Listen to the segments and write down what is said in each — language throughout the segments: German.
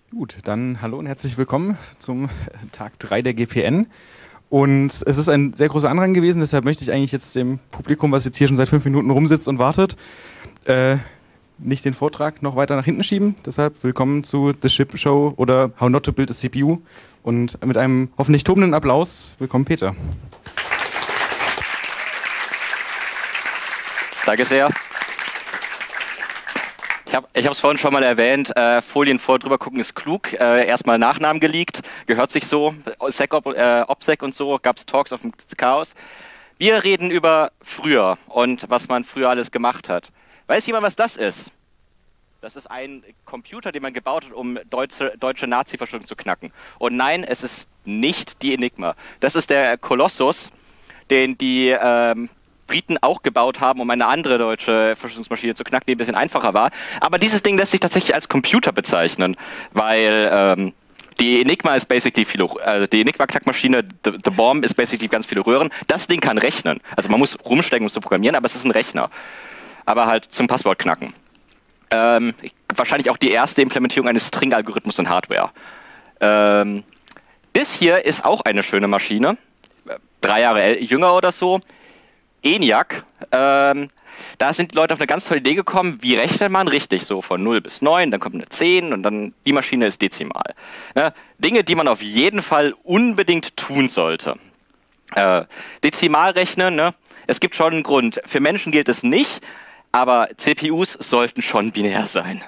Gut, dann hallo und herzlich willkommen zum Tag 3 der GPN. Und es ist ein sehr großer Andrang gewesen, deshalb möchte ich eigentlich jetzt dem Publikum, was jetzt hier schon seit 5 Minuten rumsitzt und wartet, nicht den Vortrag noch weiter nach hinten schieben. Deshalb willkommen zu The Chip Show oder How Not to Build a CPU. Und mit einem hoffentlich tobenden Applaus willkommen Peter. Danke sehr. Ich habe es vorhin schon mal erwähnt, Folien vor drüber gucken ist klug. Erstmal Nachnamen geleakt, gehört sich so. OPSEC und so, gab es Talks auf dem Chaos. Wir reden über früher und was man früher alles gemacht hat. Weiß jemand, was das ist? Das ist ein Computer, den man gebaut hat, um deutsche Nazi-Verschwörung zu knacken. Und nein, es ist nicht die Enigma. Das ist der Colossus, den die Briten auch gebaut haben, um eine andere deutsche Verschlüsselungsmaschine zu knacken, die ein bisschen einfacher war. Aber dieses Ding lässt sich tatsächlich als Computer bezeichnen, weil die Enigma ist basically die Enigma-Knackmaschine, the Bomb ist basically ganz viele Röhren. Das Ding kann rechnen. Also man muss rumstecken, um es zu programmieren, aber es ist ein Rechner. Aber halt zum Passwort knacken. Wahrscheinlich auch die erste Implementierung eines String-Algorithmus in Hardware. Das hier ist auch eine schöne Maschine. 3 Jahre jünger oder so. ENIAC, da sind die Leute auf eine ganz tolle Idee gekommen, wie rechnet man richtig, so von 0 bis 9, dann kommt eine 10 und dann die Maschine ist dezimal. Ne? Dinge, die man auf jeden Fall unbedingt tun sollte. Dezimal rechnen, ne? Es gibt schon einen Grund. Für Menschen gilt es nicht, aber CPUs sollten schon binär sein.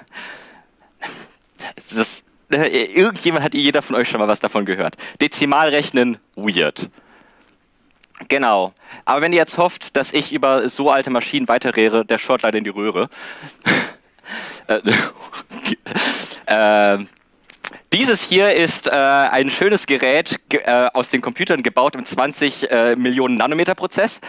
Jeder von euch schon mal was davon gehört. Dezimal rechnen, weird. Genau. Aber wenn ihr jetzt hofft, dass ich über so alte Maschinen weiterrede, der schaut leider in die Röhre. Dieses hier ist ein schönes Gerät aus den Computern gebaut im 20 Millionen Nanometer Prozess.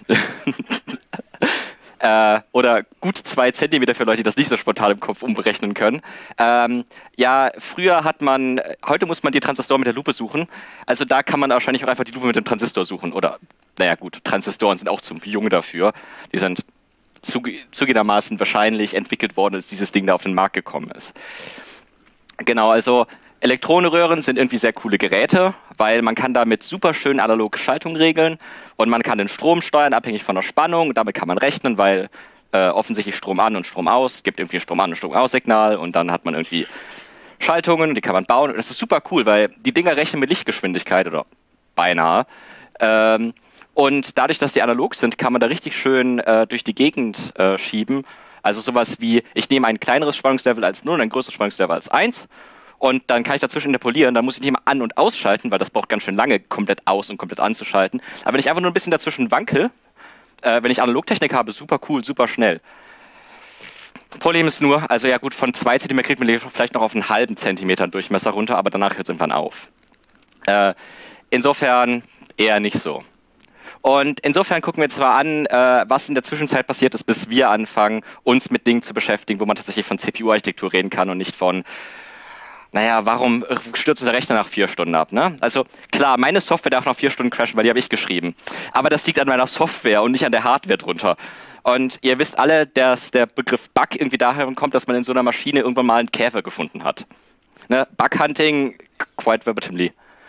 Oder gut 2 Zentimeter für Leute, die das nicht so spontan im Kopf umberechnen können. Ja, heute muss man die Transistoren mit der Lupe suchen. Also da kann man wahrscheinlich auch einfach die Lupe mit dem Transistor suchen. Oder, naja gut, Transistoren sind auch zu jung dafür. Die sind zugegebenermaßen wahrscheinlich entwickelt worden, als dieses Ding da auf den Markt gekommen ist. Genau, also Elektronenröhren sind irgendwie sehr coole Geräte, weil man kann damit super schön analoge Schaltung regeln und man kann den Strom steuern, abhängig von der Spannung. Und damit kann man rechnen, weil offensichtlich Strom an und Strom aus, gibt irgendwie Strom an und Strom aus Signal und dann hat man irgendwie Schaltungen, die kann man bauen. Und das ist super cool, weil die Dinger rechnen mit Lichtgeschwindigkeit oder beinahe. Und dadurch, dass die analog sind, kann man da richtig schön durch die Gegend schieben. Also sowas wie, ich nehme ein kleineres Spannungslevel als 0 und ein größeres Spannungslevel als 1. Und dann kann ich dazwischen interpolieren, dann muss ich nicht immer an- und ausschalten, weil das braucht ganz schön lange, komplett aus- und komplett anzuschalten. Aber wenn ich einfach nur ein bisschen dazwischen wankel, wenn ich Analogtechnik habe, super cool, super schnell. Problem ist nur, also ja gut, von 2 cm kriegt man vielleicht noch auf einen halben Zentimeter Durchmesser runter, aber danach hört es irgendwann auf. Insofern eher nicht so. Und insofern gucken wir zwar an, was in der Zwischenzeit passiert ist, bis wir anfangen, uns mit Dingen zu beschäftigen, wo man tatsächlich von CPU-Architektur reden kann und nicht von naja, warum stürzt unser Rechner nach 4 Stunden ab? Ne? Also klar, meine Software darf nach 4 Stunden crashen, weil die habe ich geschrieben. Aber das liegt an meiner Software und nicht an der Hardware drunter. Und ihr wisst alle, dass der Begriff Bug irgendwie daher kommt, dass man in so einer Maschine irgendwann mal einen Käfer gefunden hat. Ne? Bug-Hunting, quite verbatimly.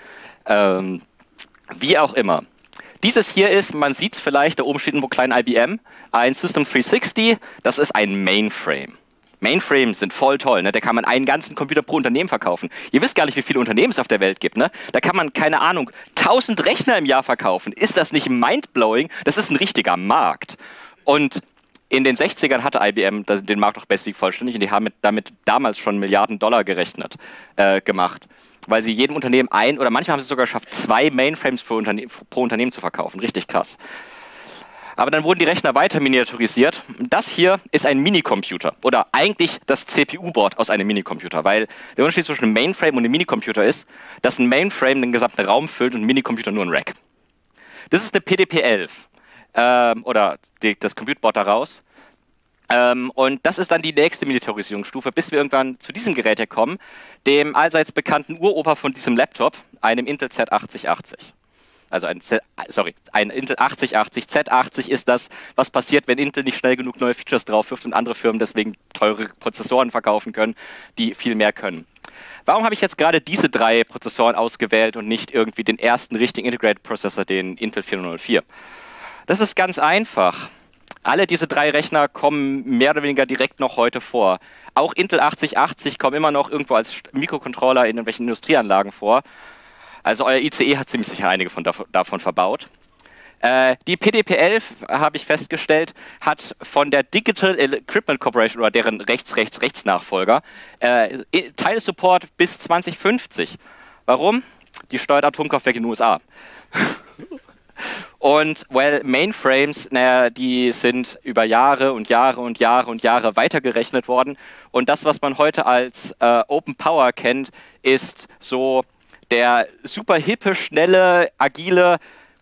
Wie auch immer. Dieses hier ist, man sieht es vielleicht, da oben steht irgendwo klein IBM, ein System 360, das ist ein Mainframe. Mainframes sind voll toll, ne? Da kann man einen ganzen Computer pro Unternehmen verkaufen. Ihr wisst gar nicht, wie viele Unternehmen es auf der Welt gibt, ne? Da kann man, keine Ahnung, 1000 Rechner im Jahr verkaufen. Ist das nicht mindblowing? Das ist ein richtiger Markt. Und in den 60ern hatte IBM den Markt auch basically vollständig und die haben damit damals schon Milliarden Dollar gemacht. Weil sie jedem Unternehmen oder manchmal haben sie es sogar geschafft, 2 Mainframes pro Unternehmen zu verkaufen. Richtig krass. Aber dann wurden die Rechner weiter miniaturisiert. Das hier ist ein Minicomputer oder eigentlich das CPU-Board aus einem Minicomputer, weil der Unterschied zwischen einem Mainframe und einem Minicomputer ist, dass ein Mainframe den gesamten Raum füllt und ein Minicomputer nur ein Rack. Das ist eine PDP-11 oder das Compute-Board daraus. Und das ist dann die nächste Miniaturisierungsstufe, bis wir irgendwann zu diesem Gerät hier kommen, dem allseits bekannten Uropa von diesem Laptop, einem Intel Z8080. Also ein Intel 8080. Z80 ist das, was passiert, wenn Intel nicht schnell genug neue Features drauf wirft und andere Firmen deswegen teure Prozessoren verkaufen können, die viel mehr können. Warum habe ich jetzt gerade diese 3 Prozessoren ausgewählt und nicht irgendwie den ersten richtigen Integrated Processor, den Intel 4004? Das ist ganz einfach. Alle diese 3 Rechner kommen mehr oder weniger direkt noch heute vor. Auch Intel 8080 kommen immer noch irgendwo als Mikrocontroller in irgendwelchen Industrieanlagen vor. Also euer ICE hat ziemlich sicher einige davon verbaut. Die PDP-11, habe ich festgestellt, hat von der Digital Equipment Corporation oder deren Rechts-Nachfolger Teilsupport bis 2050. Warum? Die steuert Atomkraftwerke in den USA. Und Mainframes, naja, die sind über Jahre und Jahre und Jahre und Jahre weitergerechnet worden. Und das, was man heute als Open Power kennt, ist so der super hippe, schnelle, agile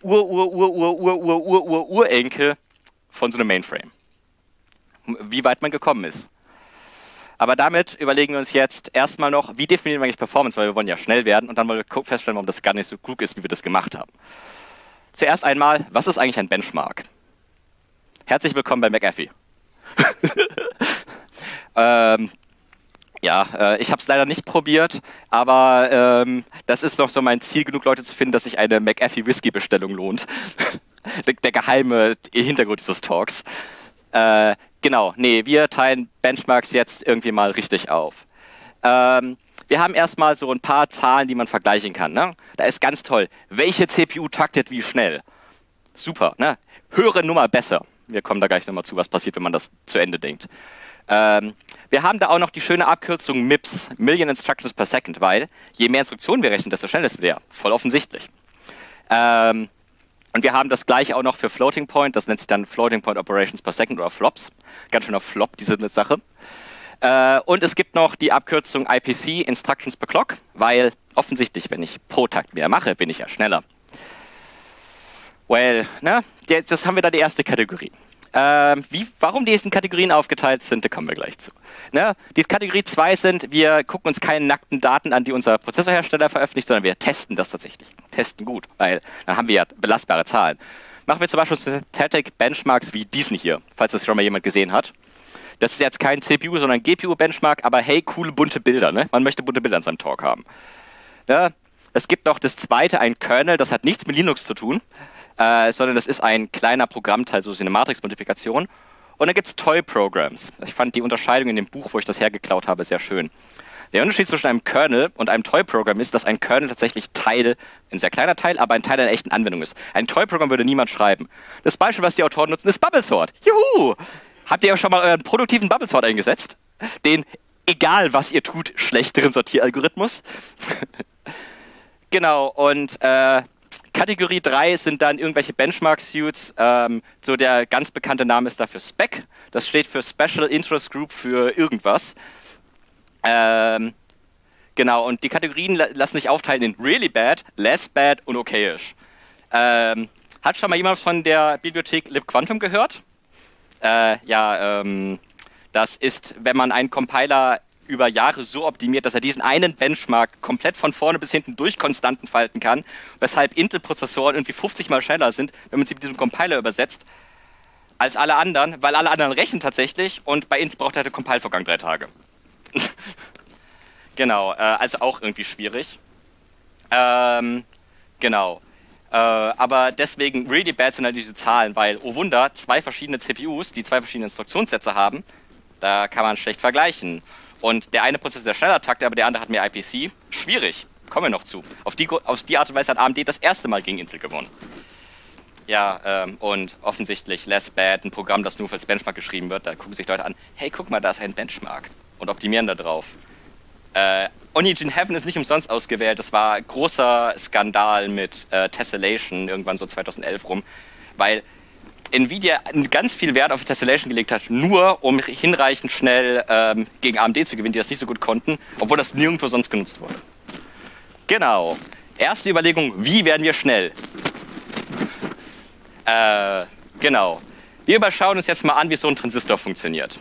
Urenkel von so einem Mainframe. Wie weit man gekommen ist. Aber damit überlegen wir uns jetzt erstmal noch, wie definieren wir eigentlich Performance, weil wir wollen ja schnell werden und dann wollen wir feststellen, warum das gar nicht so klug ist, wie wir das gemacht haben. Zuerst einmal, was ist eigentlich ein Benchmark? Herzlich willkommen bei McAfee. Ich habe es leider nicht probiert, aber das ist noch so mein Ziel, genug Leute zu finden, dass sich eine McAfee-Whisky-Bestellung lohnt. Der geheime Hintergrund dieses Talks. Wir teilen Benchmarks jetzt irgendwie mal richtig auf. Wir haben erstmal so ein paar Zahlen, die man vergleichen kann. Ne? Da ist ganz toll, welche CPU taktet wie schnell. Super, ne? Höhere Nummer besser. Wir kommen da gleich nochmal zu, was passiert, wenn man das zu Ende denkt. Wir haben da auch noch die schöne Abkürzung MIPS, Million Instructions per Second, weil je mehr Instruktionen wir rechnen, desto schneller ist es. Voll offensichtlich. Und wir haben das gleiche auch noch für Floating Point, das nennt sich dann Floating Point Operations per Second oder FLOPS. Ganz schöner Flop, diese Sache. Und es gibt noch die Abkürzung IPC, Instructions per Clock, weil offensichtlich, wenn ich pro Takt mehr mache, bin ich ja schneller. Jetzt haben wir da die erste Kategorie. Warum diese Kategorien aufgeteilt sind, da kommen wir gleich zu. Die Kategorie 2 sind, wir gucken uns keine nackten Daten an, die unser Prozessorhersteller veröffentlicht, sondern wir testen das tatsächlich. Testen gut, weil dann haben wir ja belastbare Zahlen. Machen wir zum Beispiel Synthetic Benchmarks wie diesen hier, falls das schon mal jemand gesehen hat. Das ist jetzt kein CPU, sondern GPU-Benchmark, aber hey, coole bunte Bilder. Ne? Man möchte bunte Bilder in seinem Talk haben. Ja, es gibt noch das zweite, ein Kernel, das hat nichts mit Linux zu tun, sondern das ist ein kleiner Programmteil, so eine Matrix-Multiplikation. Und dann gibt es Toy-Programs. Ich fand die Unterscheidung in dem Buch, wo ich das hergeklaut habe, sehr schön. Der Unterschied zwischen einem Kernel und einem Toy-Programm ist, dass ein Kernel tatsächlich ein sehr kleiner Teil, aber ein Teil einer echten Anwendung ist. Ein Toy-Programm würde niemand schreiben. Das Beispiel, was die Autoren nutzen, ist Bubblesort. Juhu! Habt ihr auch schon mal euren produktiven Bubblesort eingesetzt? Den, egal was ihr tut, schlechteren Sortieralgorithmus? Genau, und Kategorie 3 sind dann irgendwelche Benchmark-Suits. So der ganz bekannte Name ist dafür SPEC. Das steht für Special Interest Group für irgendwas. Genau, und die Kategorien lassen sich aufteilen in really bad, less bad und okayisch. Hat schon mal jemand von der Bibliothek libquantum gehört? Das ist, wenn man einen Compiler über Jahre so optimiert, dass er diesen einen Benchmark komplett von vorne bis hinten durch Konstanten falten kann, weshalb Intel-Prozessoren irgendwie 50 mal schneller sind, wenn man sie mit diesem Compiler übersetzt, als alle anderen, weil alle anderen rechnen tatsächlich und bei Intel braucht der Compile-Vorgang 3 Tage. Genau, also auch irgendwie schwierig. Genau. Aber deswegen really bad sind halt diese Zahlen, weil, oh Wunder, 2 verschiedene CPUs, die 2 verschiedene Instruktionssätze haben, da kann man schlecht vergleichen. Und der eine Prozessor der schneller taktet, aber der andere hat mehr IPC. Schwierig, kommen wir noch zu. Auf die Art und Weise hat AMD das erste Mal gegen Intel gewonnen. Ja, und offensichtlich less bad, ein Programm, das nur als Benchmark geschrieben wird, da gucken sich Leute an, hey, guck mal, da ist ein Benchmark und optimieren da drauf. Onigen Heaven ist nicht umsonst ausgewählt. Das war ein großer Skandal mit Tessellation, irgendwann so 2011 rum, weil Nvidia ganz viel Wert auf Tessellation gelegt hat, nur um hinreichend schnell gegen AMD zu gewinnen, die das nicht so gut konnten, obwohl das nirgendwo sonst genutzt wurde. Genau. Erste Überlegung, wie werden wir schnell? Genau. Wir schauen uns jetzt mal an, wie so ein Transistor funktioniert.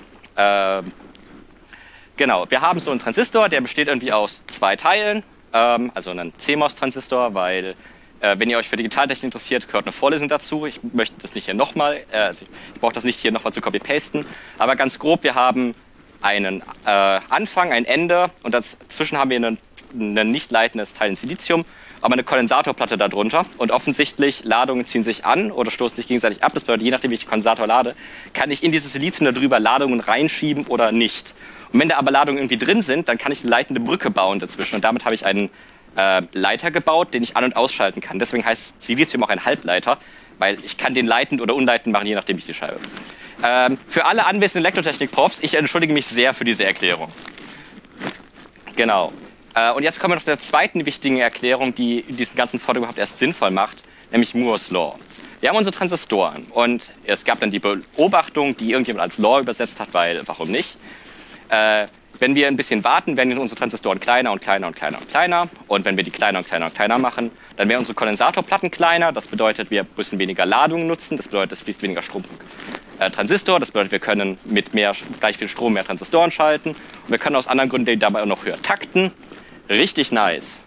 Genau, wir haben so einen Transistor, der besteht irgendwie aus 2 Teilen, also einen CMOS-Transistor, weil, wenn ihr euch für Digitaltechnik interessiert, gehört eine Vorlesung dazu. Ich möchte das nicht hier nochmal, ich brauche das nicht hier nochmal zu copy-pasten, aber ganz grob, wir haben einen Anfang, ein Ende und dazwischen haben wir ein nicht leitendes Teil in Silizium, aber eine Kondensatorplatte darunter und offensichtlich Ladungen ziehen sich an oder stoßen sich gegenseitig ab. Das bedeutet, je nachdem, wie ich den Kondensator lade, kann ich in dieses Silizium darüber Ladungen reinschieben oder nicht. Und wenn da aber Ladungen irgendwie drin sind, dann kann ich eine leitende Brücke bauen dazwischen und damit habe ich einen Leiter gebaut, den ich an- und ausschalten kann. Deswegen heißt Silizium auch ein Halbleiter, weil ich kann den leitend oder unleitend machen, je nachdem, wie ich die schreibe. Für alle anwesenden Elektrotechnik-Profs, ich entschuldige mich sehr für diese Erklärung. Genau. Und jetzt kommen wir noch zu der zweiten wichtigen Erklärung, die diesen ganzen Vortrag überhaupt erst sinnvoll macht, nämlich Moore's Law. Wir haben unsere Transistoren und es gab dann die Beobachtung, die irgendjemand als Law übersetzt hat, weil warum nicht? Wenn wir ein bisschen warten, werden unsere Transistoren kleiner und kleiner und kleiner und kleiner. Und wenn wir die kleiner und kleiner und kleiner machen, dann werden unsere Kondensatorplatten kleiner. Das bedeutet, wir müssen weniger Ladungen nutzen. Das bedeutet, es fließt weniger Strom pro Transistor. Das bedeutet, wir können mit gleich viel Strom mehr Transistoren schalten. Und wir können aus anderen Gründen dabei auch noch höher takten. Richtig nice.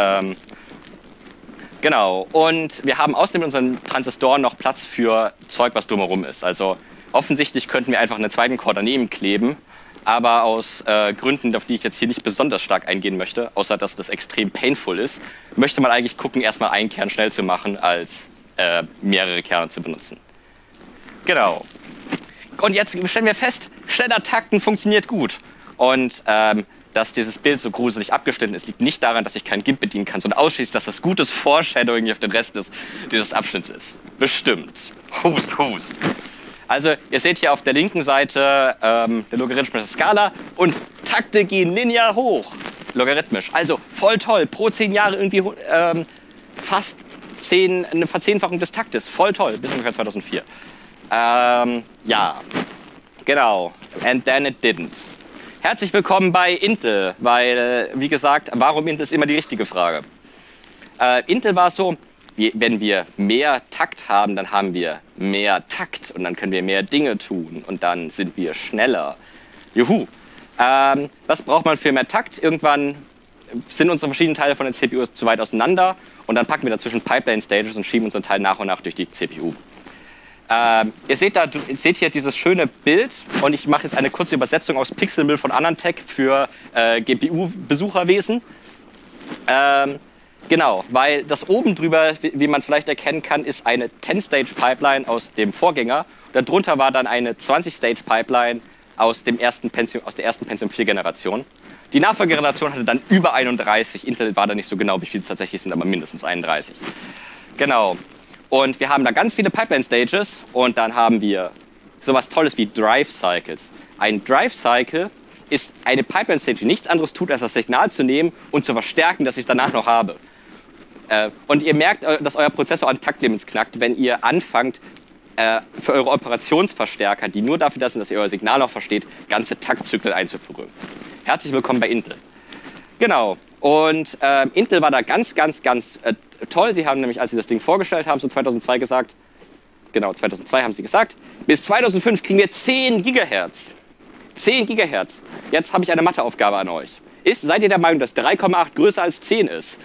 Genau. Und wir haben außerdem in unseren Transistoren noch Platz für Zeug, was drumherum ist. Also offensichtlich könnten wir einfach einen zweiten Core daneben kleben. Aber aus Gründen, auf die ich jetzt hier nicht besonders stark eingehen möchte, außer dass das extrem painful ist, möchte man eigentlich gucken, erstmal einen Kern schnell zu machen, als mehrere Kerne zu benutzen. Genau. Und jetzt stellen wir fest, schneller Takten funktioniert gut. Und dass dieses Bild so gruselig abgeschnitten ist, liegt nicht daran, dass ich kein GIMP bedienen kann, sondern ausschließlich, dass das gutes Foreshadowing auf den Rest dieses Abschnitts ist. Bestimmt. Hust, hust. Also, ihr seht hier auf der linken Seite der logarithmische Skala und Takte gehen linear hoch. Logarithmisch. Also, voll toll. Pro 10 Jahre irgendwie fast eine Verzehnfachung des Taktes. Voll toll. Bis ungefähr 2004. Ja. Genau. And then it didn't. Herzlich willkommen bei Intel, weil, wie gesagt, warum Intel ist immer die richtige Frage. Intel war es so, wenn wir mehr Takt haben, dann haben wir mehr Takt und dann können wir mehr Dinge tun und dann sind wir schneller. Juhu. Was braucht man für mehr Takt? Irgendwann sind unsere verschiedenen Teile von der CPU zu weit auseinander und dann packen wir dazwischen Pipeline Stages und schieben unseren Teil nach und nach durch die CPU. Ihr seht hier dieses schöne Bild und ich mache jetzt eine kurze Übersetzung aus Pixelmüll von Anantec für GPU-Besucherwesen. Genau, weil das oben drüber, wie man vielleicht erkennen kann, ist eine 10-Stage-Pipeline aus dem Vorgänger. Darunter war dann eine 20-Stage-Pipeline aus der ersten Pentium 4-Generation. Die Nachfolgegeneration hatte dann über 31. Intel war da nicht so genau, wie viele es tatsächlich sind, aber mindestens 31. Genau. Und wir haben da ganz viele Pipeline-Stages und dann haben wir sowas Tolles wie Drive-Cycles. Ein Drive-Cycle ist eine Pipeline-Stage, die nichts anderes tut, als das Signal zu nehmen und zu verstärken, dass ich es danach noch habe. Und ihr merkt, dass euer Prozessor an Taktlimits knackt, wenn ihr anfangt, für eure Operationsverstärker, die nur dafür da sind, dass ihr euer Signal noch versteht, ganze Taktzyklen einzuführen. Herzlich willkommen bei Intel. Genau. Und Intel war da ganz toll. Sie haben nämlich, als sie das Ding vorgestellt haben, so 2002 gesagt, genau, 2002 haben sie gesagt, bis 2005 kriegen wir 10 Gigahertz. 10 Gigahertz. Jetzt habe ich eine Matheaufgabe an euch. Seid ihr der Meinung, dass 3,8 größer als 10 ist?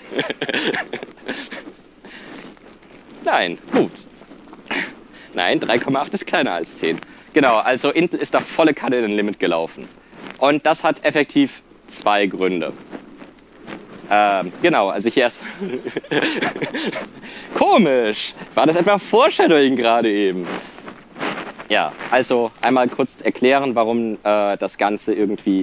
Nein, gut. Nein, 3,8 ist kleiner als 10. Genau, also Intel ist da volle Kanne in den Limit gelaufen. Und das hat effektiv 2 Gründe. Genau, also hier erst... Komisch. War das etwa Foreshadowing gerade eben? Ja, also einmal kurz erklären, warum das Ganze irgendwie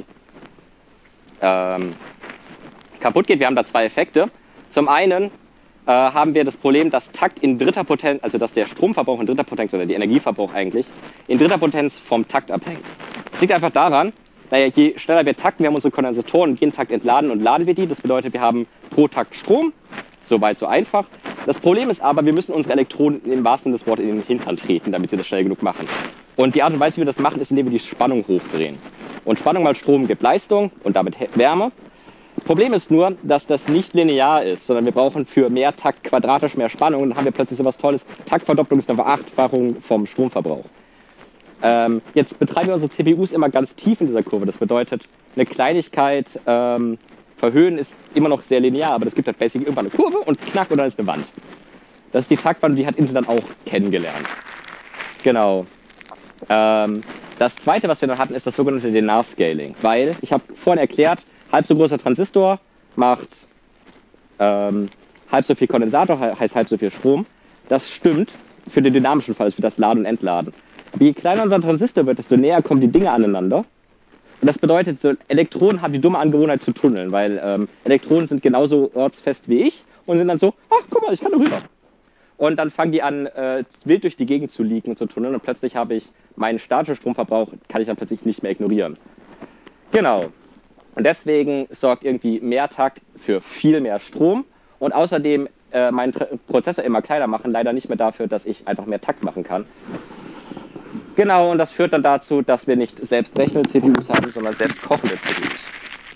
kaputt geht. Wir haben da 2 Effekte. Zum einen haben wir das Problem, dass Takt in dritter Potenz, also dass der Stromverbrauch in dritter Potenz, oder die Energieverbrauch eigentlich, in dritter Potenz vom Takt abhängt. Das liegt einfach daran, naja, je schneller wir takten, wir haben unsere Kondensatoren und jeden Takt entladen und laden wir die. Das bedeutet, wir haben pro Takt Strom. Soweit so einfach. Das Problem ist aber, wir müssen unsere Elektronen im wahrsten Sinne des Wortes in den Hintern treten, damit sie das schnell genug machen. Und die Art und Weise, wie wir das machen, ist, indem wir die Spannung hochdrehen. Und Spannung mal Strom gibt Leistung und damit Wärme. Problem ist nur, dass das nicht linear ist, sondern wir brauchen für mehr Takt quadratisch mehr Spannung. Und dann haben wir plötzlich so was Tolles. Taktverdopplung ist eine Verachtfachung vom Stromverbrauch. Jetzt betreiben wir unsere CPUs immer ganz tief in dieser Kurve. Das bedeutet, eine Kleinigkeit verhöhen ist immer noch sehr linear, aber das gibt halt basic irgendwann eine Kurve und knack und dann ist eine Wand. Das ist die Taktwand und die hat Intel dann auch kennengelernt. Genau. Das zweite, was wir dann hatten, ist das sogenannte Denar-Scaling. Weil, ich habe vorhin erklärt, halb so großer Transistor macht halb so viel Kondensator, heißt halb so viel Strom. Das stimmt für den dynamischen Fall, für das Laden und Entladen. Aber je kleiner unser Transistor wird, desto näher kommen die Dinge aneinander. Und das bedeutet, so Elektronen haben die dumme Angewohnheit zu tunneln, weil Elektronen sind genauso ortsfest wie ich und sind dann so, ach guck mal, ich kann da rüber. Und dann fangen die an, wild durch die Gegend zu leaken und zu tunneln und plötzlich habe ich meinen statischen Stromverbrauch, kann ich dann plötzlich nicht mehr ignorieren. Genau. Und deswegen sorgt irgendwie mehr Takt für viel mehr Strom und außerdem meinen Prozessor immer kleiner machen, leider nicht mehr dafür, dass ich einfach mehr Takt machen kann. Genau, und das führt dann dazu, dass wir nicht selbst rechnende CPUs haben, sondern selbst kochende CPUs.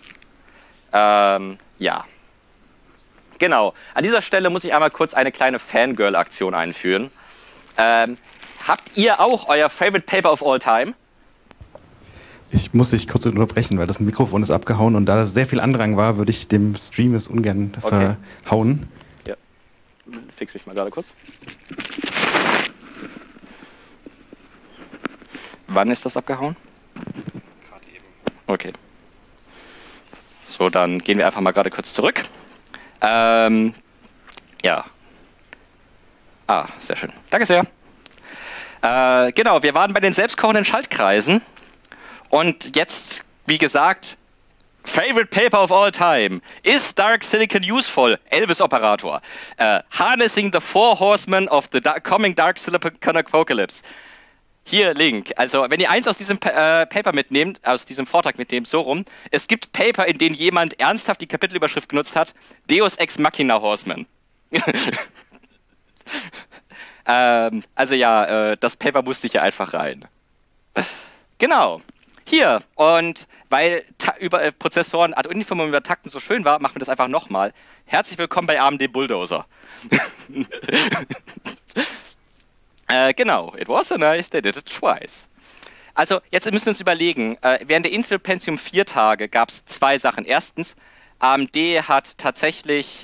Ja. Genau. An dieser Stelle muss ich einmal kurz eine kleine Fangirl-Aktion einführen. Habt ihr auch euer Favorite Paper of all time? Ich muss dich kurz unterbrechen, weil das Mikrofon ist abgehauen und da das sehr viel Andrang war, würde ich dem Stream es ungern verhauen. Ja. Fix mich mal gerade kurz. Wann ist das abgehauen? Gerade eben. Okay. So, dann gehen wir einfach mal gerade kurz zurück. Ja. Ah, sehr schön. Danke sehr. Genau, wir waren bei den selbstkochenden Schaltkreisen. Und jetzt, wie gesagt, Favorite Paper of all time. Is Dark Silicon useful? Elvis-Operator. Harnessing the Four Horsemen of the Coming Dark Silicon Apocalypse. Hier, Link. Also, wenn ihr eins aus diesem Paper mitnehmt, aus diesem Vortrag mitnehmt, so rum, es gibt Paper, in denen jemand ernsthaft die Kapitelüberschrift genutzt hat, Deus Ex Machina Horseman. Also ja, das Paper musste ich hier einfach rein. Genau. Hier. Und weil über Prozessoren ad infinitum über Takten so schön war, machen wir das einfach nochmal. Herzlich willkommen bei AMD Bulldozer. Genau, it was so nice, they did it twice. Also, jetzt müssen wir uns überlegen, während der Intel Pentium 4 Tage gab es zwei Sachen. Erstens, AMD hat tatsächlich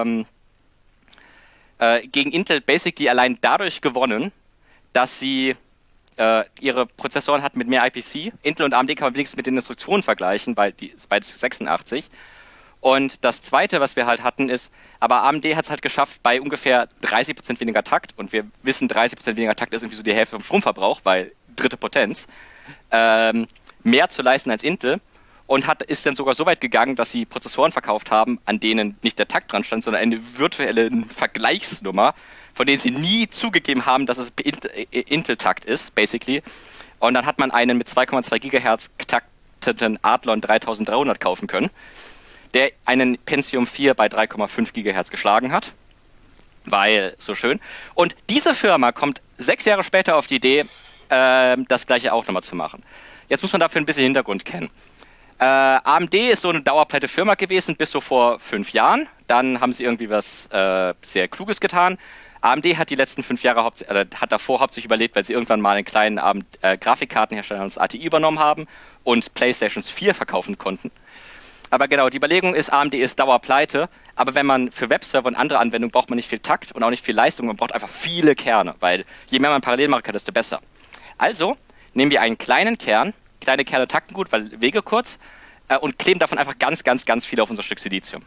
gegen Intel basically allein dadurch gewonnen, dass sie ihre Prozessoren hatten mit mehr IPC. Intel und AMD kann man wenigstens mit den Instruktionen vergleichen, weil die ist beides 86. Und das Zweite, was wir halt hatten, ist, aber AMD hat es halt geschafft, bei ungefähr 30% weniger Takt, und wir wissen, 30% weniger Takt ist irgendwie so die Hälfte vom Stromverbrauch, weil dritte Potenz, mehr zu leisten als Intel, und ist dann sogar so weit gegangen, dass sie Prozessoren verkauft haben, an denen nicht der Takt dran stand, sondern eine virtuelle Vergleichsnummer, von denen sie nie zugegeben haben, dass es Intel-Takt ist, basically. Und dann hat man einen mit 2,2 GHz getakteten Athlon 3300 kaufen können, der einen Pentium 4 bei 3,5 GHz geschlagen hat. Weil, so schön. Und diese Firma kommt 6 Jahre später auf die Idee, das gleiche auch nochmal zu machen. Jetzt muss man dafür ein bisschen Hintergrund kennen. AMD ist so eine dauerpleite Firma gewesen bis so vor 5 Jahren. Dann haben sie irgendwie was sehr Kluges getan. AMD hat die letzten 5 Jahre hat davor hauptsächlich überlebt, weil sie irgendwann mal einen kleinen Grafikkartenhersteller als ATI übernommen haben und PlayStations 4 verkaufen konnten. Aber genau, die Überlegung ist, AMD ist dauerpleite, aber wenn man für Webserver und andere Anwendungen braucht man nicht viel Takt und auch nicht viel Leistung, man braucht einfach viele Kerne, weil je mehr man parallel machen kann, desto besser. Also nehmen wir einen kleinen Kern, kleine Kerne takten gut, weil Wege kurz, und kleben davon einfach ganz, ganz, ganz viel auf unser Stück Silizium.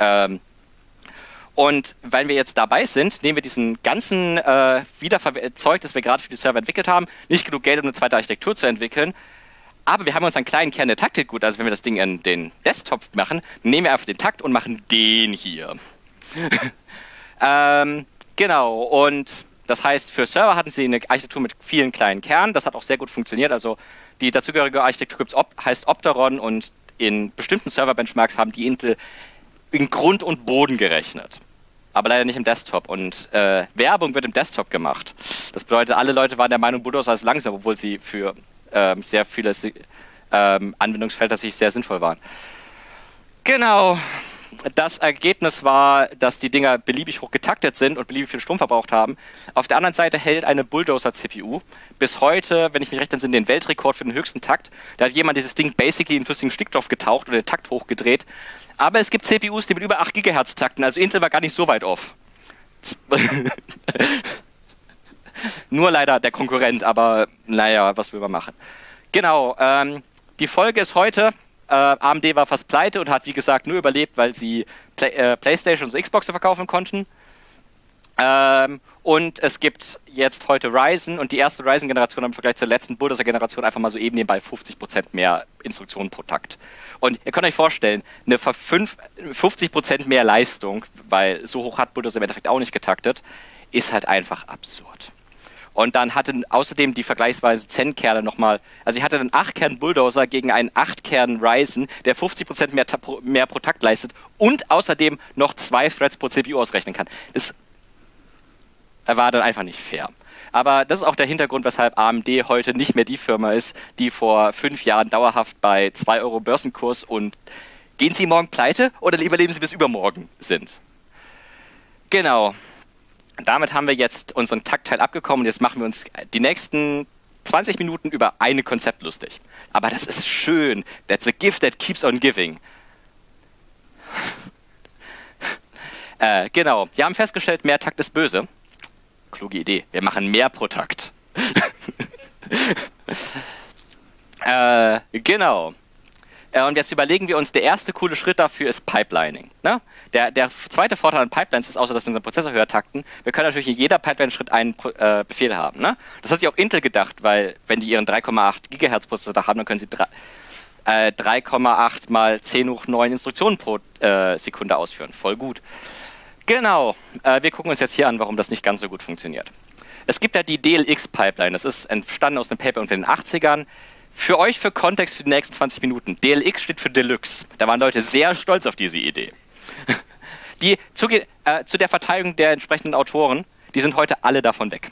Und weil wir jetzt dabei sind, nehmen wir diesen ganzen Zeug, das wir gerade für die Server entwickelt haben, nicht genug Geld, um eine zweite Architektur zu entwickeln, aber wir haben uns einen kleinen Kern, der taktet gut. Also wenn wir das Ding in den Desktop machen, nehmen wir einfach den Takt und machen den hier. Genau, und das heißt, für Server hatten sie eine Architektur mit vielen kleinen Kernen. Das hat auch sehr gut funktioniert. Also die dazugehörige Architektur heißt Opteron, und in bestimmten Server-Benchmarks haben die Intel in Grund und Boden gerechnet. Aber leider nicht im Desktop. Und Werbung wird im Desktop gemacht. Das bedeutet, alle Leute waren der Meinung, Bulldozer ist langsam, obwohl sie für sehr viele Anwendungsfelder sich sehr sinnvoll waren. Genau. Das Ergebnis war, dass die Dinger beliebig hoch getaktet sind und beliebig viel Strom verbraucht haben. Auf der anderen Seite hält eine Bulldozer-CPU bis heute, wenn ich mich recht entsinne, den Weltrekord für den höchsten Takt. Da hat jemand dieses Ding basically in flüssigen Stickstoff getaucht und den Takt hochgedreht. Aber es gibt CPUs, die mit über 8 GHz takten, also Intel war gar nicht so weit off. Nur leider der Konkurrent, aber naja, was will man machen. Genau, die Folge ist heute, AMD war fast pleite und hat, wie gesagt, nur überlebt, weil sie PlayStation und Xbox verkaufen konnten. Und es gibt jetzt heute Ryzen und die erste Ryzen-Generation im Vergleich zur letzten Bulldozer-Generation einfach mal so eben nebenbei 50% mehr Instruktionen pro Takt. Und ihr könnt euch vorstellen, eine 50% mehr Leistung, weil so hoch hat Bulldozer im Endeffekt auch nicht getaktet, ist halt einfach absurd. Und dann hatten außerdem die vergleichsweise Zen-Kerne nochmal, also ich hatte einen 8-Kern-Bulldozer gegen einen 8-Kern-Ryzen, der 50% mehr pro Takt leistet und außerdem noch 2 Threads pro CPU ausrechnen kann. Das war dann einfach nicht fair. Aber das ist auch der Hintergrund, weshalb AMD heute nicht mehr die Firma ist, die vor 5 Jahren dauerhaft bei 2 Euro Börsenkurs und gehen Sie morgen pleite oder überleben Sie bis übermorgen sind. Genau. Damit haben wir jetzt unseren Taktteil abgekommen und jetzt machen wir uns die nächsten 20 Minuten über ein Konzept lustig. Aber das ist schön. That's a gift that keeps on giving. Genau. Wir haben festgestellt, mehr Takt ist böse. Kluge Idee. Wir machen mehr pro Takt. Genau. Und jetzt überlegen wir uns, der erste coole Schritt dafür ist Pipelining. Ne? Der zweite Vorteil an Pipelines ist, außer dass wir unseren Prozessor höher takten, wir können natürlich in jeder Pipeline-Schritt einen Befehl haben. Ne? Das hat sich auch Intel gedacht, weil wenn die ihren 3,8 GHz Prozessor haben, dann können sie 3,8 mal 10 hoch 9 Instruktionen pro Sekunde ausführen. Voll gut. Genau. Wir gucken uns jetzt hier an, warum das nicht ganz so gut funktioniert. Es gibt ja die DLX-Pipeline. Das ist entstanden aus einem Paper unter den 80ern. Für euch, für Kontext, für die nächsten 20 Minuten. DLX steht für Deluxe. Da waren Leute sehr stolz auf diese Idee. Die zu der Verteilung der entsprechenden Autoren, die sind heute alle davon weg.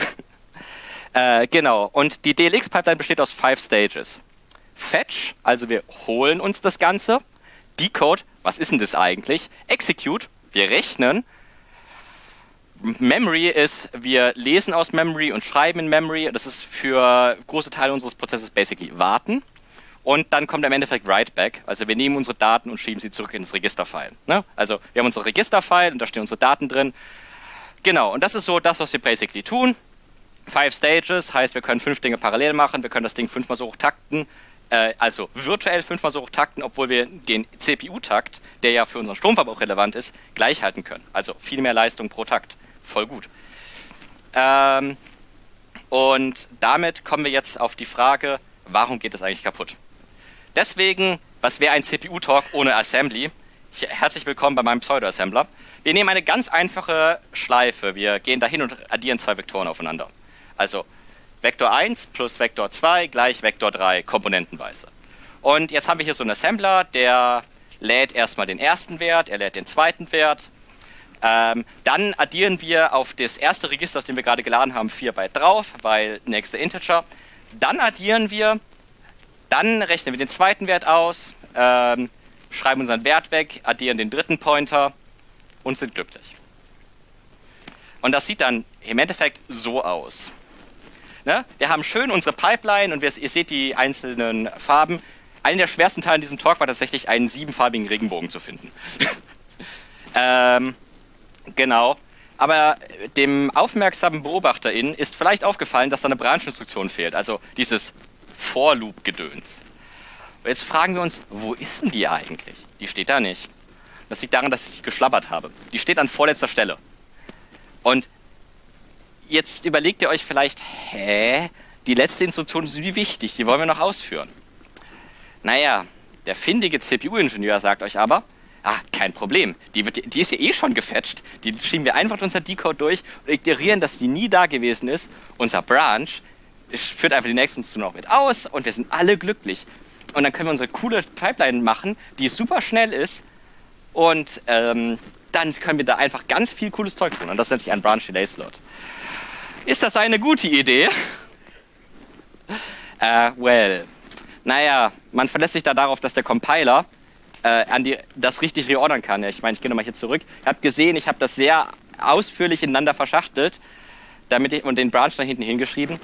Genau. Und die DLX-Pipeline besteht aus 5 Stages. Fetch, also wir holen uns das Ganze. Decode, was ist denn das eigentlich? Execute, wir rechnen. Memory ist, wir lesen aus Memory und schreiben in Memory. Das ist für große Teile unseres Prozesses basically warten. Und dann kommt im Endeffekt Write-Back. Also wir nehmen unsere Daten und schieben sie zurück ins Registerfile. Ne? Also wir haben unsere Registerfile und da stehen unsere Daten drin. Genau, und das ist so das, was wir basically tun. 5 Stages heißt, wir können 5 Dinge parallel machen. Wir können das Ding 5-mal so hoch takten. Also virtuell 5-mal so hoch takten, obwohl wir den CPU-Takt, der ja für unseren Stromverbrauch relevant ist, gleich halten können. Also viel mehr Leistung pro Takt. Voll gut. Und damit kommen wir jetzt auf die Frage, warum geht das eigentlich kaputt? Deswegen, was wäre ein CPU-Talk ohne Assembly? Herzlich willkommen bei meinem Pseudo-Assembler. Wir nehmen eine ganz einfache Schleife. Wir gehen dahin und addieren 2 Vektoren aufeinander. Also Vektor 1 plus Vektor 2 gleich Vektor 3 komponentenweise. Und jetzt haben wir hier so einen Assembler, der lädt erstmal den ersten Wert, er lädt den zweiten Wert. Dann addieren wir auf das erste Register, aus dem wir gerade geladen haben, 4 Byte drauf, weil nächster Integer. Dann addieren wir, dann rechnen wir den zweiten Wert aus, schreiben unseren Wert weg, addieren den dritten Pointer und sind glücklich. Und das sieht dann im Endeffekt so aus. Ne? Wir haben schön unsere Pipeline und ihr seht die einzelnen Farben. Einer der schwersten Teile in diesem Talk war tatsächlich, einen 7-farbigen Regenbogen zu finden. Genau. Aber dem aufmerksamen BeobachterInnen ist vielleicht aufgefallen, dass da eine Branch-Instruktion fehlt. Also dieses For-Loop-Gedöns. Jetzt fragen wir uns, wo ist denn die eigentlich? Die steht da nicht. Das liegt daran, dass ich geschlabbert habe. Die steht an vorletzter Stelle. Und jetzt überlegt ihr euch vielleicht, die letzte Instruktion ist wie wichtig, die wollen wir noch ausführen. Naja, der findige CPU-Ingenieur sagt euch aber, kein Problem, die ist ja eh schon gefetcht, die schieben wir einfach unser Decode durch und ignorieren, dass die nie da gewesen ist. Unser Branch führt einfach die nächsten Instruktionen noch mit aus und wir sind alle glücklich. Und dann können wir unsere coole Pipeline machen, die super schnell ist und dann können wir da einfach ganz viel cooles Zeug tun und das nennt sich ein Branch Delay Slot. Ist das eine gute Idee? Naja, man verlässt sich da darauf, dass der Compiler das richtig reordern kann. Ich meine, ich gehe nochmal hier zurück. Ihr habt gesehen, ich habe das sehr ausführlich ineinander verschachtelt und den Branch da hinten hingeschrieben.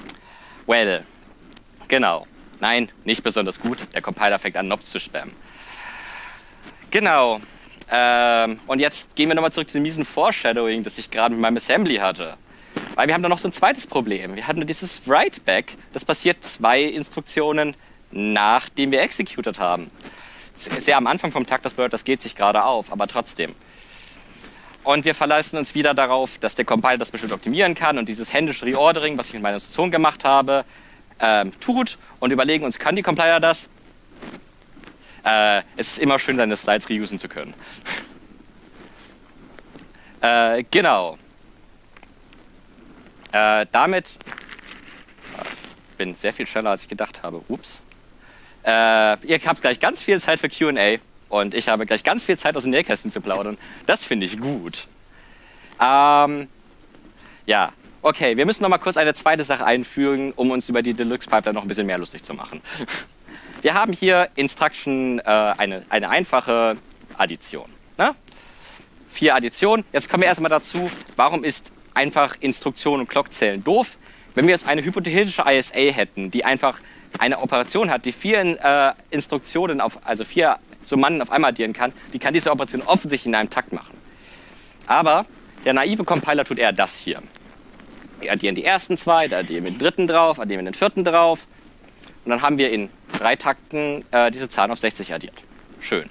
Genau. Nein, nicht besonders gut. Der Compiler fängt an, Knobs zu spammen. Genau. Und jetzt gehen wir nochmal zurück zu diesem miesen Foreshadowing, das ich gerade mit meinem Assembly hatte. Weil wir haben da noch so ein zweites Problem. Wir hatten dieses Write-Back, das passiert 2 Instruktionen, nachdem wir executed haben. Sehr am Anfang vom Takt, das geht sich gerade auf, aber trotzdem. Und wir verlassen uns wieder darauf, dass der Compiler das bestimmt optimieren kann und dieses händische Reordering, was ich mit meiner Instruktion gemacht habe, tut und überlegen uns, kann die Compiler das? Es ist immer schön, seine Slides reusen zu können. Genau. Damit bin sehr viel schneller, als ich gedacht habe. Ups. Ihr habt gleich ganz viel Zeit für Q&A und ich habe gleich ganz viel Zeit, aus den Nähkästen zu plaudern. Das finde ich gut. Ja, okay, wir müssen noch mal kurz eine zweite Sache einfügen, um uns über die Deluxe Pipeline noch ein bisschen mehr lustig zu machen. Wir haben hier Instruction, eine einfache Addition. Ne? 4 Additionen. Jetzt kommen wir erstmal dazu, warum ist einfach Instruktion und Clockzählen doof? Wenn wir jetzt eine hypothetische ISA hätten, die einfach eine Operation hat, die 4 Instruktionen, also 4 Summanden auf einmal addieren kann, die kann diese Operation offensichtlich in einem Takt machen. Aber der naive Compiler tut eher das hier. Wir addieren die ersten 2, da addieren wir den dritten drauf, addieren wir den vierten drauf. Und dann haben wir in 3 Takten diese Zahlen auf 60 addiert. Schön.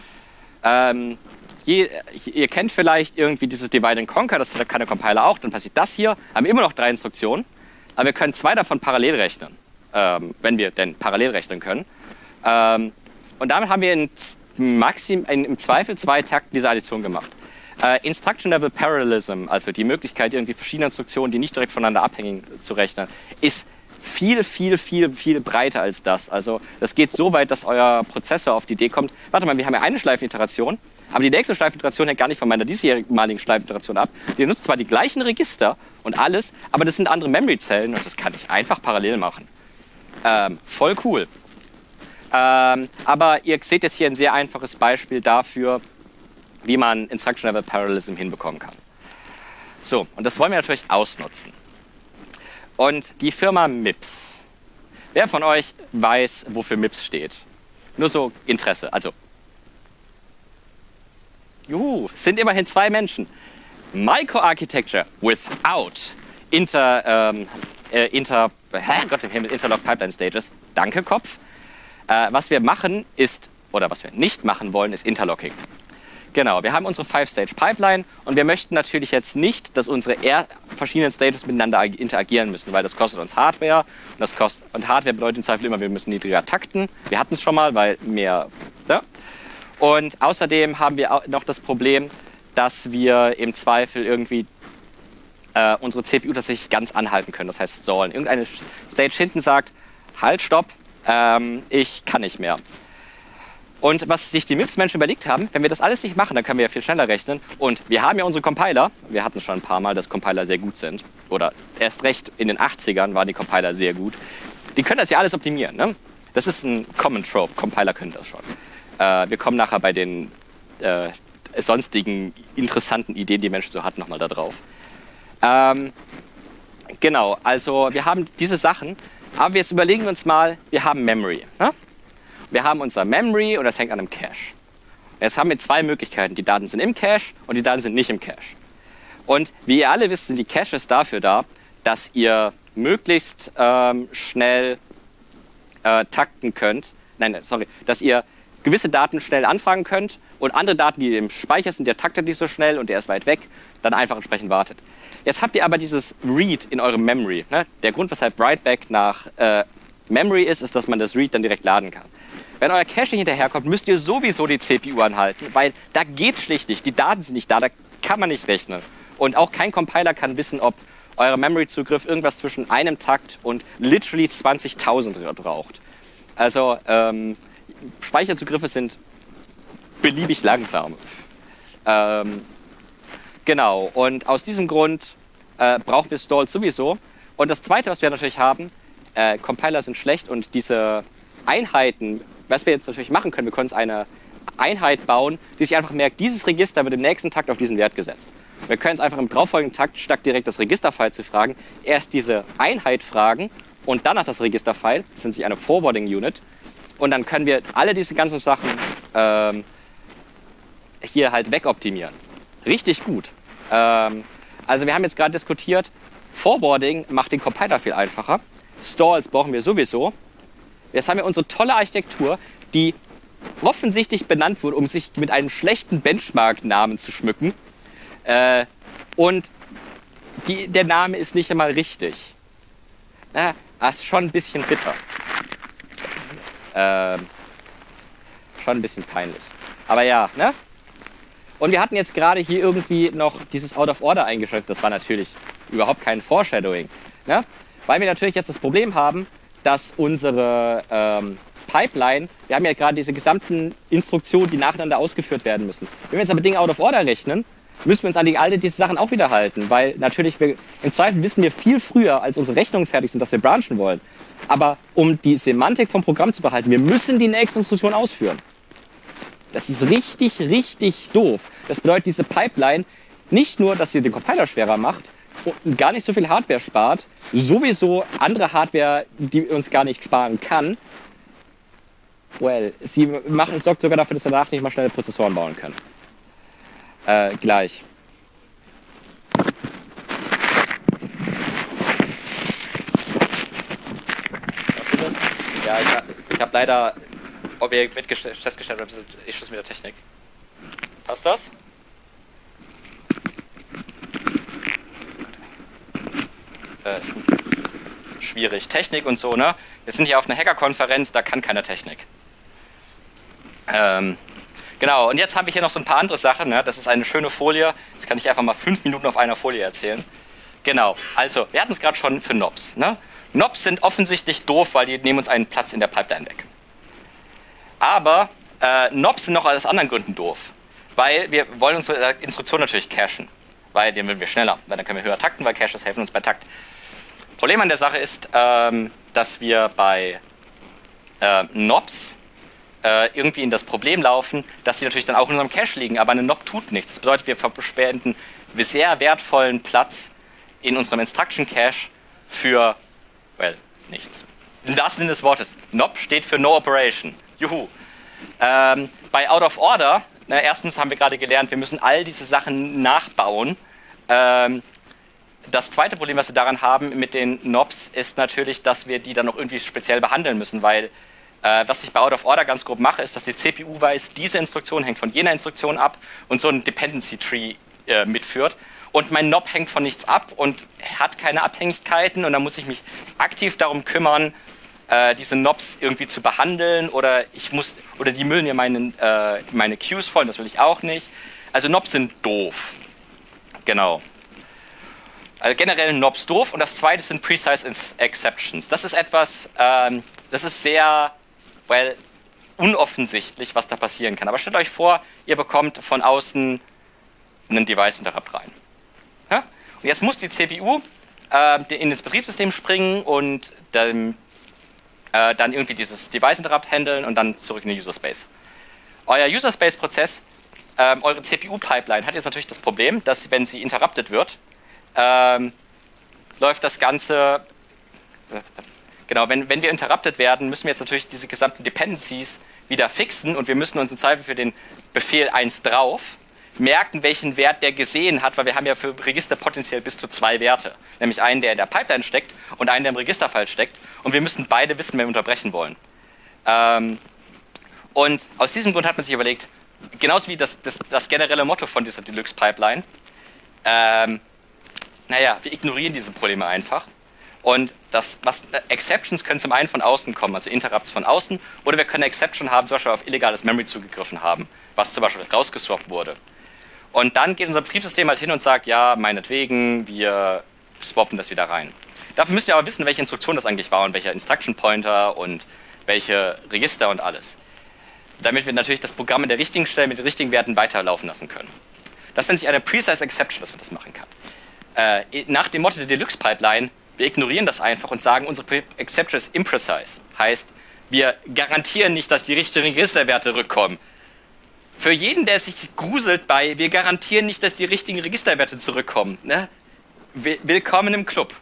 Ihr kennt vielleicht irgendwie dieses Divide and Conquer, das kann der Compiler auch. Dann passiert das hier, haben immer noch 3 Instruktionen, aber wir können 2 davon parallel rechnen, wenn wir denn parallel rechnen können. Und damit haben wir im Zweifel 2 Takten diese Addition gemacht. Instruction Level Parallelism, also die Möglichkeit, irgendwie verschiedene Instruktionen, die nicht direkt voneinander abhängen, zu rechnen, ist viel breiter als das. Also das geht so weit, dass euer Prozessor auf die Idee kommt, warte mal, wir haben ja eine Schleifeniteration, aber die nächste Schleifeniteration hängt gar nicht von meiner diesjährigen Schleifeniteration ab. Die nutzt zwar die gleichen Register und alles, aber das sind andere Memory-Zellen und das kann ich einfach parallel machen. Voll cool. Aber ihr seht jetzt hier ein sehr einfaches Beispiel dafür, wie man Instruction Level Parallelism hinbekommen kann. So, und das wollen wir natürlich ausnutzen. Und die Firma MIPS. Wer von euch weiß, wofür MIPS steht? Nur so Interesse, also. Juhu, sind immerhin 2 Menschen. Microarchitecture without Interlock Pipeline Stages. Danke, Kopf. Was wir machen ist, oder was wir nicht machen wollen, ist Interlocking. Genau, wir haben unsere 5-Stage-Pipeline und wir möchten natürlich jetzt nicht, dass unsere verschiedenen Stages miteinander interagieren müssen, weil das kostet uns Hardware und Hardware bedeutet im Zweifel immer, wir müssen niedriger takten. Wir hatten es schon mal, weil mehr... Ja? Und außerdem haben wir auch noch das Problem, dass wir im Zweifel irgendwie unsere CPU tatsächlich ganz anhalten können, das heißt stallen. Irgendeine Stage hinten sagt, halt, stopp, ich kann nicht mehr. Und was sich die MIPS-Menschen überlegt haben, wenn wir das alles nicht machen, dann können wir ja viel schneller rechnen. Und wir haben ja unsere Compiler, wir hatten schon ein paar Mal, dass Compiler sehr gut sind. Oder erst recht in den 80ern waren die Compiler sehr gut. Die können das ja alles optimieren. Ne? Das ist ein Common Trope, Compiler können das schon. Wir kommen nachher bei den sonstigen interessanten Ideen, die Menschen so hatten, nochmal da drauf. Genau, also wir haben diese Sachen, aber jetzt überlegen wir uns mal, wir haben Memory. Ne? Wir haben unser Memory und das hängt an einem Cache. Jetzt haben wir 2 Möglichkeiten. Die Daten sind im Cache und die Daten sind nicht im Cache. Und wie ihr alle wisst, sind die Caches dafür da, dass ihr möglichst schnell takten könnt. Dass ihr gewisse Daten schnell anfragen könnt und andere Daten, die im Speicher sind, der taktet nicht so schnell und der ist weit weg, dann einfach entsprechend wartet. Jetzt habt ihr aber dieses Read in eurem Memory. Ne? Der Grund, weshalb Writeback nach Memory ist, dass man das Read dann direkt laden kann. Wenn euer Cache hinterherkommt, müsst ihr sowieso die CPU anhalten, weil da geht schlicht nicht. Die Daten sind nicht da kann man nicht rechnen. Und auch kein Compiler kann wissen, ob euer Memory-Zugriff irgendwas zwischen einem Takt und literally 20.000 braucht. Also Speicherzugriffe sind beliebig langsam. Genau, und aus diesem Grund brauchen wir Stalls sowieso. Und das Zweite, was wir natürlich haben, Compiler sind schlecht und diese Einheiten, was wir jetzt natürlich machen können, wir können uns eine Einheit bauen, die sich einfach merkt, dieses Register wird im nächsten Takt auf diesen Wert gesetzt. Wir können es einfach im darauffolgenden Takt, statt direkt das Registerfile zu fragen, erst diese Einheit fragen und dann nach das Registerfile, das nennt sich eine Forwarding Unit, und dann können wir alle diese ganzen Sachen hier halt wegoptimieren. Richtig gut. Also wir haben jetzt gerade diskutiert, Forwarding macht den Compiler viel einfacher. Stalls brauchen wir sowieso. Jetzt haben wir unsere tolle Architektur, die offensichtlich benannt wurde, um sich mit einem schlechten Benchmark-Namen zu schmücken. Und der Name ist nicht einmal richtig. Das ist schon ein bisschen bitter. Schon ein bisschen peinlich. Aber ja, ne? Und wir hatten jetzt gerade hier irgendwie noch dieses Out of Order eingeschaltet. Das war natürlich überhaupt kein Foreshadowing. Ne? Weil wir natürlich jetzt das Problem haben, dass unsere Pipeline, wir haben ja gerade diese gesamten Instruktionen, die nacheinander ausgeführt werden müssen. Wenn wir jetzt aber Dinge Out of Order rechnen, müssen wir uns an diese Sachen auch wieder halten. Weil natürlich, im Zweifel wissen wir viel früher, als unsere Rechnungen fertig sind, dass wir branchen wollen. Aber um die Semantik vom Programm zu behalten, wir müssen die nächste Instruktion ausführen. Das ist richtig, richtig doof. Das bedeutet, diese Pipeline nicht nur, dass sie den Compiler schwerer macht und gar nicht so viel Hardware spart, sowieso andere Hardware, die uns gar nicht sparen kann. Sie sorgt sogar dafür, dass wir danach nicht mal schnelle Prozessoren bauen können. Gleich. Ja, ich habe leider festgestellt, das ist Issues mit der Technik. Passt das? Schwierig. Technik und so, ne? Wir sind hier auf einer Hacker-Konferenz, da kann keiner Technik. Genau, und jetzt haben wir hier noch so ein paar andere Sachen, ne? Das ist eine schöne Folie. Jetzt kann ich einfach mal 5 Minuten auf einer Folie erzählen. Genau, also, wir hatten es gerade schon für Knobs, ne? Knobs sind offensichtlich doof, weil die nehmen uns einen Platz in der Pipeline weg. Aber Knobs sind noch aus anderen Gründen doof. Weil wir wollen unsere Instruktion natürlich cachen. Weil dann werden wir schneller. Weil dann können wir höher takten, weil Caches helfen uns bei Takt. Problem an der Sache ist, dass wir bei Knobs irgendwie in das Problem laufen, dass die natürlich dann auch in unserem Cache liegen. Aber eine Knob tut nichts. Das bedeutet, wir verspenden sehr wertvollen Platz in unserem Instruction Cache für, nichts. Im wahrsten Sinne des Wortes. Knob steht für No Operation. Juhu. Bei Out of Order, erstens haben wir gerade gelernt, wir müssen all diese Sachen nachbauen. Das zweite Problem, was wir daran haben mit den Knobs, ist natürlich, dass wir die dann noch irgendwie speziell behandeln müssen, weil was ich bei Out of Order ganz grob mache, ist, dass die CPU weiß, diese Instruktion hängt von jener Instruktion ab und so ein Dependency Tree mitführt. Und mein Knob hängt von nichts ab und hat keine Abhängigkeiten und dann muss ich mich aktiv darum kümmern, diese Knobs irgendwie zu behandeln oder die müllen mir meine Queues voll, das will ich auch nicht. Also Knobs sind doof. Genau. Also generell Knobs doof und das zweite sind Precise Exceptions. Das ist etwas, das ist sehr, unoffensichtlich, was da passieren kann. Aber stellt euch vor, ihr bekommt von außen einen Device-Interrupt rein. Ja? Und jetzt muss die CPU in das Betriebssystem springen und dann irgendwie dieses Device-Interrupt handeln und dann zurück in den User-Space. Euer User-Space-Prozess, eure CPU-Pipeline hat jetzt natürlich das Problem, dass wenn sie interrupted wird, läuft das Ganze, genau, wenn wir interrupted werden, müssen wir jetzt natürlich diese gesamten Dependencies wieder fixen und wir müssen uns im Zweifel für den Befehl 1 drauf merken, welchen Wert der gesehen hat, weil wir haben ja für Register potenziell bis zu 2 Werte. Nämlich einen, der in der Pipeline steckt und einen, der im Registerfall steckt. Und wir müssen beide wissen, wenn wir unterbrechen wollen. Und aus diesem Grund hat man sich überlegt, genauso wie das generelle Motto von dieser Deluxe-Pipeline, wir ignorieren diese Probleme einfach. Und Exceptions können zum einen von außen kommen, also Interrupts von außen, oder wir können eine Exception haben, zum Beispiel auf illegales Memory zugegriffen haben, was zum Beispiel rausgeswappt wurde. Und dann geht unser Betriebssystem halt hin und sagt, ja, meinetwegen, wir swappen das wieder rein. Dafür müsst ihr aber wissen, welche Instruktion das eigentlich war und welcher Instruction Pointer und welche Register und alles. Damit wir natürlich das Programm an der richtigen Stelle mit den richtigen Werten weiterlaufen lassen können. Das nennt sich eine Precise Exception, dass man das machen kann. Nach dem Motto der Deluxe Pipeline, wir ignorieren das einfach und sagen, unsere Exception ist imprecise. Heißt, wir garantieren nicht, dass die richtigen Registerwerte rückkommen. Für jeden, der sich gruselt bei, wir garantieren nicht, dass die richtigen Registerwerte zurückkommen. Ne? Willkommen im Club.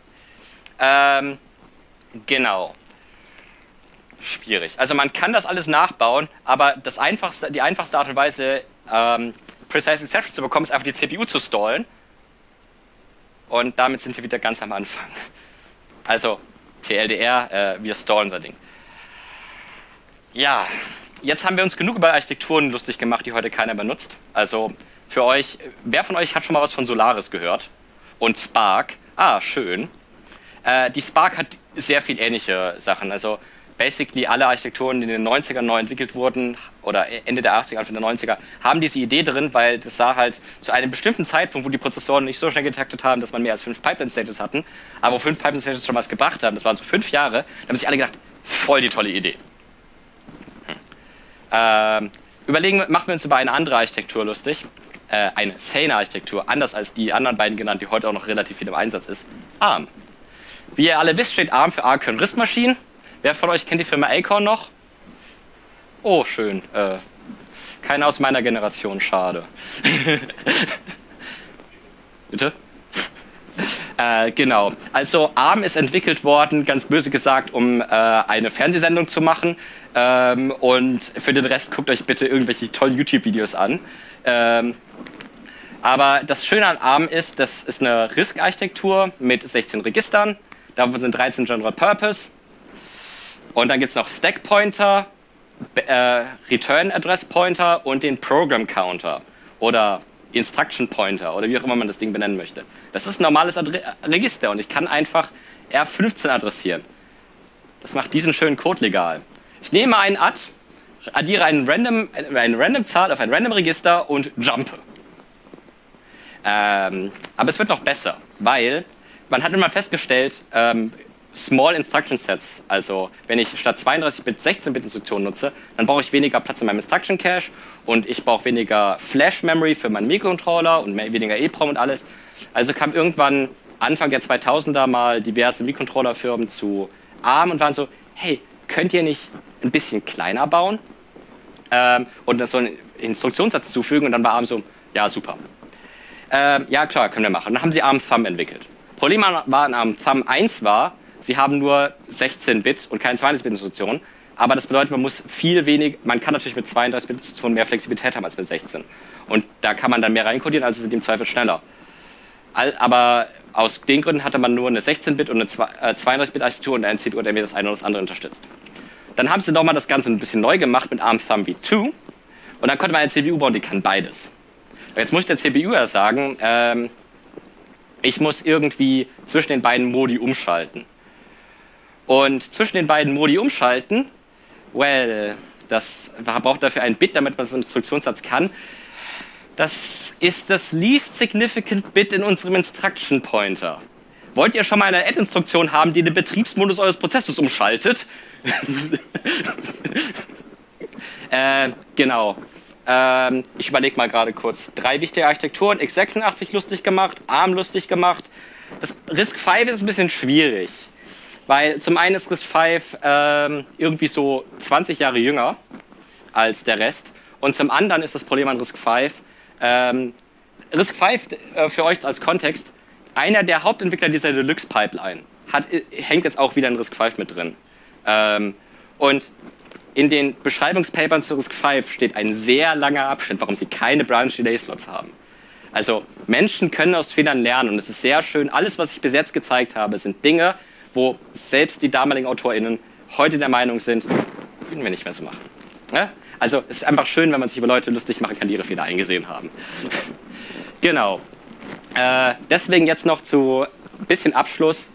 Genau. Schwierig. Also man kann das alles nachbauen, aber die einfachste Art und Weise, Precise Exception zu bekommen, ist einfach die CPU zu stallen. Und damit sind wir wieder ganz am Anfang. Also TLDR, wir stallen unser Ding. Ja, jetzt haben wir uns genug über Architekturen lustig gemacht, die heute keiner benutzt. Also für euch, wer von euch hat schon mal was von Solaris gehört? Und Spark? Ah, schön. Die Spark hat sehr viel ähnliche Sachen. Also basically alle Architekturen, die in den 90ern neu entwickelt wurden, oder Ende der 80er, Anfang der 90er, haben diese Idee drin, weil das sah halt zu einem bestimmten Zeitpunkt, wo die Prozessoren nicht so schnell getaktet haben, dass man mehr als 5 Pipeline-Stages hatten, aber wo 5 Pipeline-Stages schon was gebracht haben, das waren so 5 Jahre, da haben sich alle gedacht, voll die tolle Idee. Machen wir uns über eine andere Architektur lustig. Eine Sane-Architektur, anders als die anderen beiden genannt, die heute auch noch relativ viel im Einsatz ist. ARM. Wie ihr alle wisst, steht ARM für Archon RISC-Maschinen. Wer von euch kennt die Firma Acorn noch? Oh, schön. Keiner aus meiner Generation, schade. Bitte? Genau. Also ARM ist entwickelt worden, ganz böse gesagt, um eine Fernsehsendung zu machen. Und für den Rest guckt euch bitte irgendwelche tollen YouTube-Videos an. Aber das Schöne an ARM ist, das ist eine RISC-Architektur mit 16 Registern. Davon sind 13 General Purpose. Und dann gibt es noch Stack Pointer, Return Address Pointer und den Program Counter oder Instruction Pointer oder wie auch immer man das Ding benennen möchte. Das ist ein normales Register und ich kann einfach R15 adressieren. Das macht diesen schönen Code legal. Ich nehme einen Add, addiere eine random Zahl auf ein random Register und jumpe. Aber es wird noch besser, weil man hat immer festgestellt, Small Instruction Sets, also wenn ich statt 32-Bit 16-Bit Instruktionen nutze, dann brauche ich weniger Platz in meinem Instruction Cache und ich brauche weniger Flash Memory für meinen Mikrocontroller und weniger EEPROM und alles. Also kam irgendwann Anfang der 2000er mal diverse Mikrocontroller-Firmen zu ARM und waren so, hey, könnt ihr nicht ein bisschen kleiner bauen und so einen Instruktionssatz zufügen? Und dann war ARM so, ja super. Ja klar, können wir machen. Dann haben sie ARM Thumb entwickelt. Problem an ARM Thumb 1 war, sie haben nur 16-Bit und keine 32-Bit-Instruktionen. Aber das bedeutet, man kann natürlich mit 32-Bit-Instruktionen mehr Flexibilität haben als mit 16. Und da kann man dann mehr reinkodieren, also sind die im Zweifel schneller. Aber aus den Gründen hatte man nur eine 16-Bit und eine 32-Bit-Architektur und ein CPU, der mir das eine oder das andere unterstützt. Dann haben sie nochmal das Ganze ein bisschen neu gemacht mit ARM Thumb V2. Und dann konnte man eine CPU bauen, die kann beides. Aber jetzt muss ich der CPU ja sagen, ich muss irgendwie zwischen den beiden Modi umschalten. Und zwischen den beiden Modi umschalten, das braucht dafür ein Bit, damit man das im Instruktionssatz kann. Das ist das least significant Bit in unserem Instruction Pointer. Wollt ihr schon mal eine Add-Instruktion haben, die den Betriebsmodus eures Prozessors umschaltet? Genau. Ich überlege mal gerade kurz. 3 wichtige Architekturen. x86 lustig gemacht, ARM lustig gemacht. Das RISC-V ist ein bisschen schwierig. Weil zum einen ist RISC-V irgendwie so 20 Jahre jünger als der Rest. Und zum anderen ist das Problem an RISC-V, RISC-V für euch als Kontext, einer der Hauptentwickler dieser Deluxe-Pipeline hängt jetzt auch wieder in RISC-V mit drin. Und in den Beschreibungspapern zu RISC-V steht ein sehr langer Abschnitt, warum sie keine Branch-Delay-Slots haben. Also Menschen können aus Fehlern lernen und es ist sehr schön. Alles, was ich bis jetzt gezeigt habe, sind Dinge, wo selbst die damaligen AutorInnen heute der Meinung sind, würden wir nicht mehr so machen. Ja? Also es ist einfach schön, wenn man sich über Leute lustig machen kann, die ihre Fehler eingesehen haben. Genau. Deswegen jetzt noch zu ein bisschen Abschluss.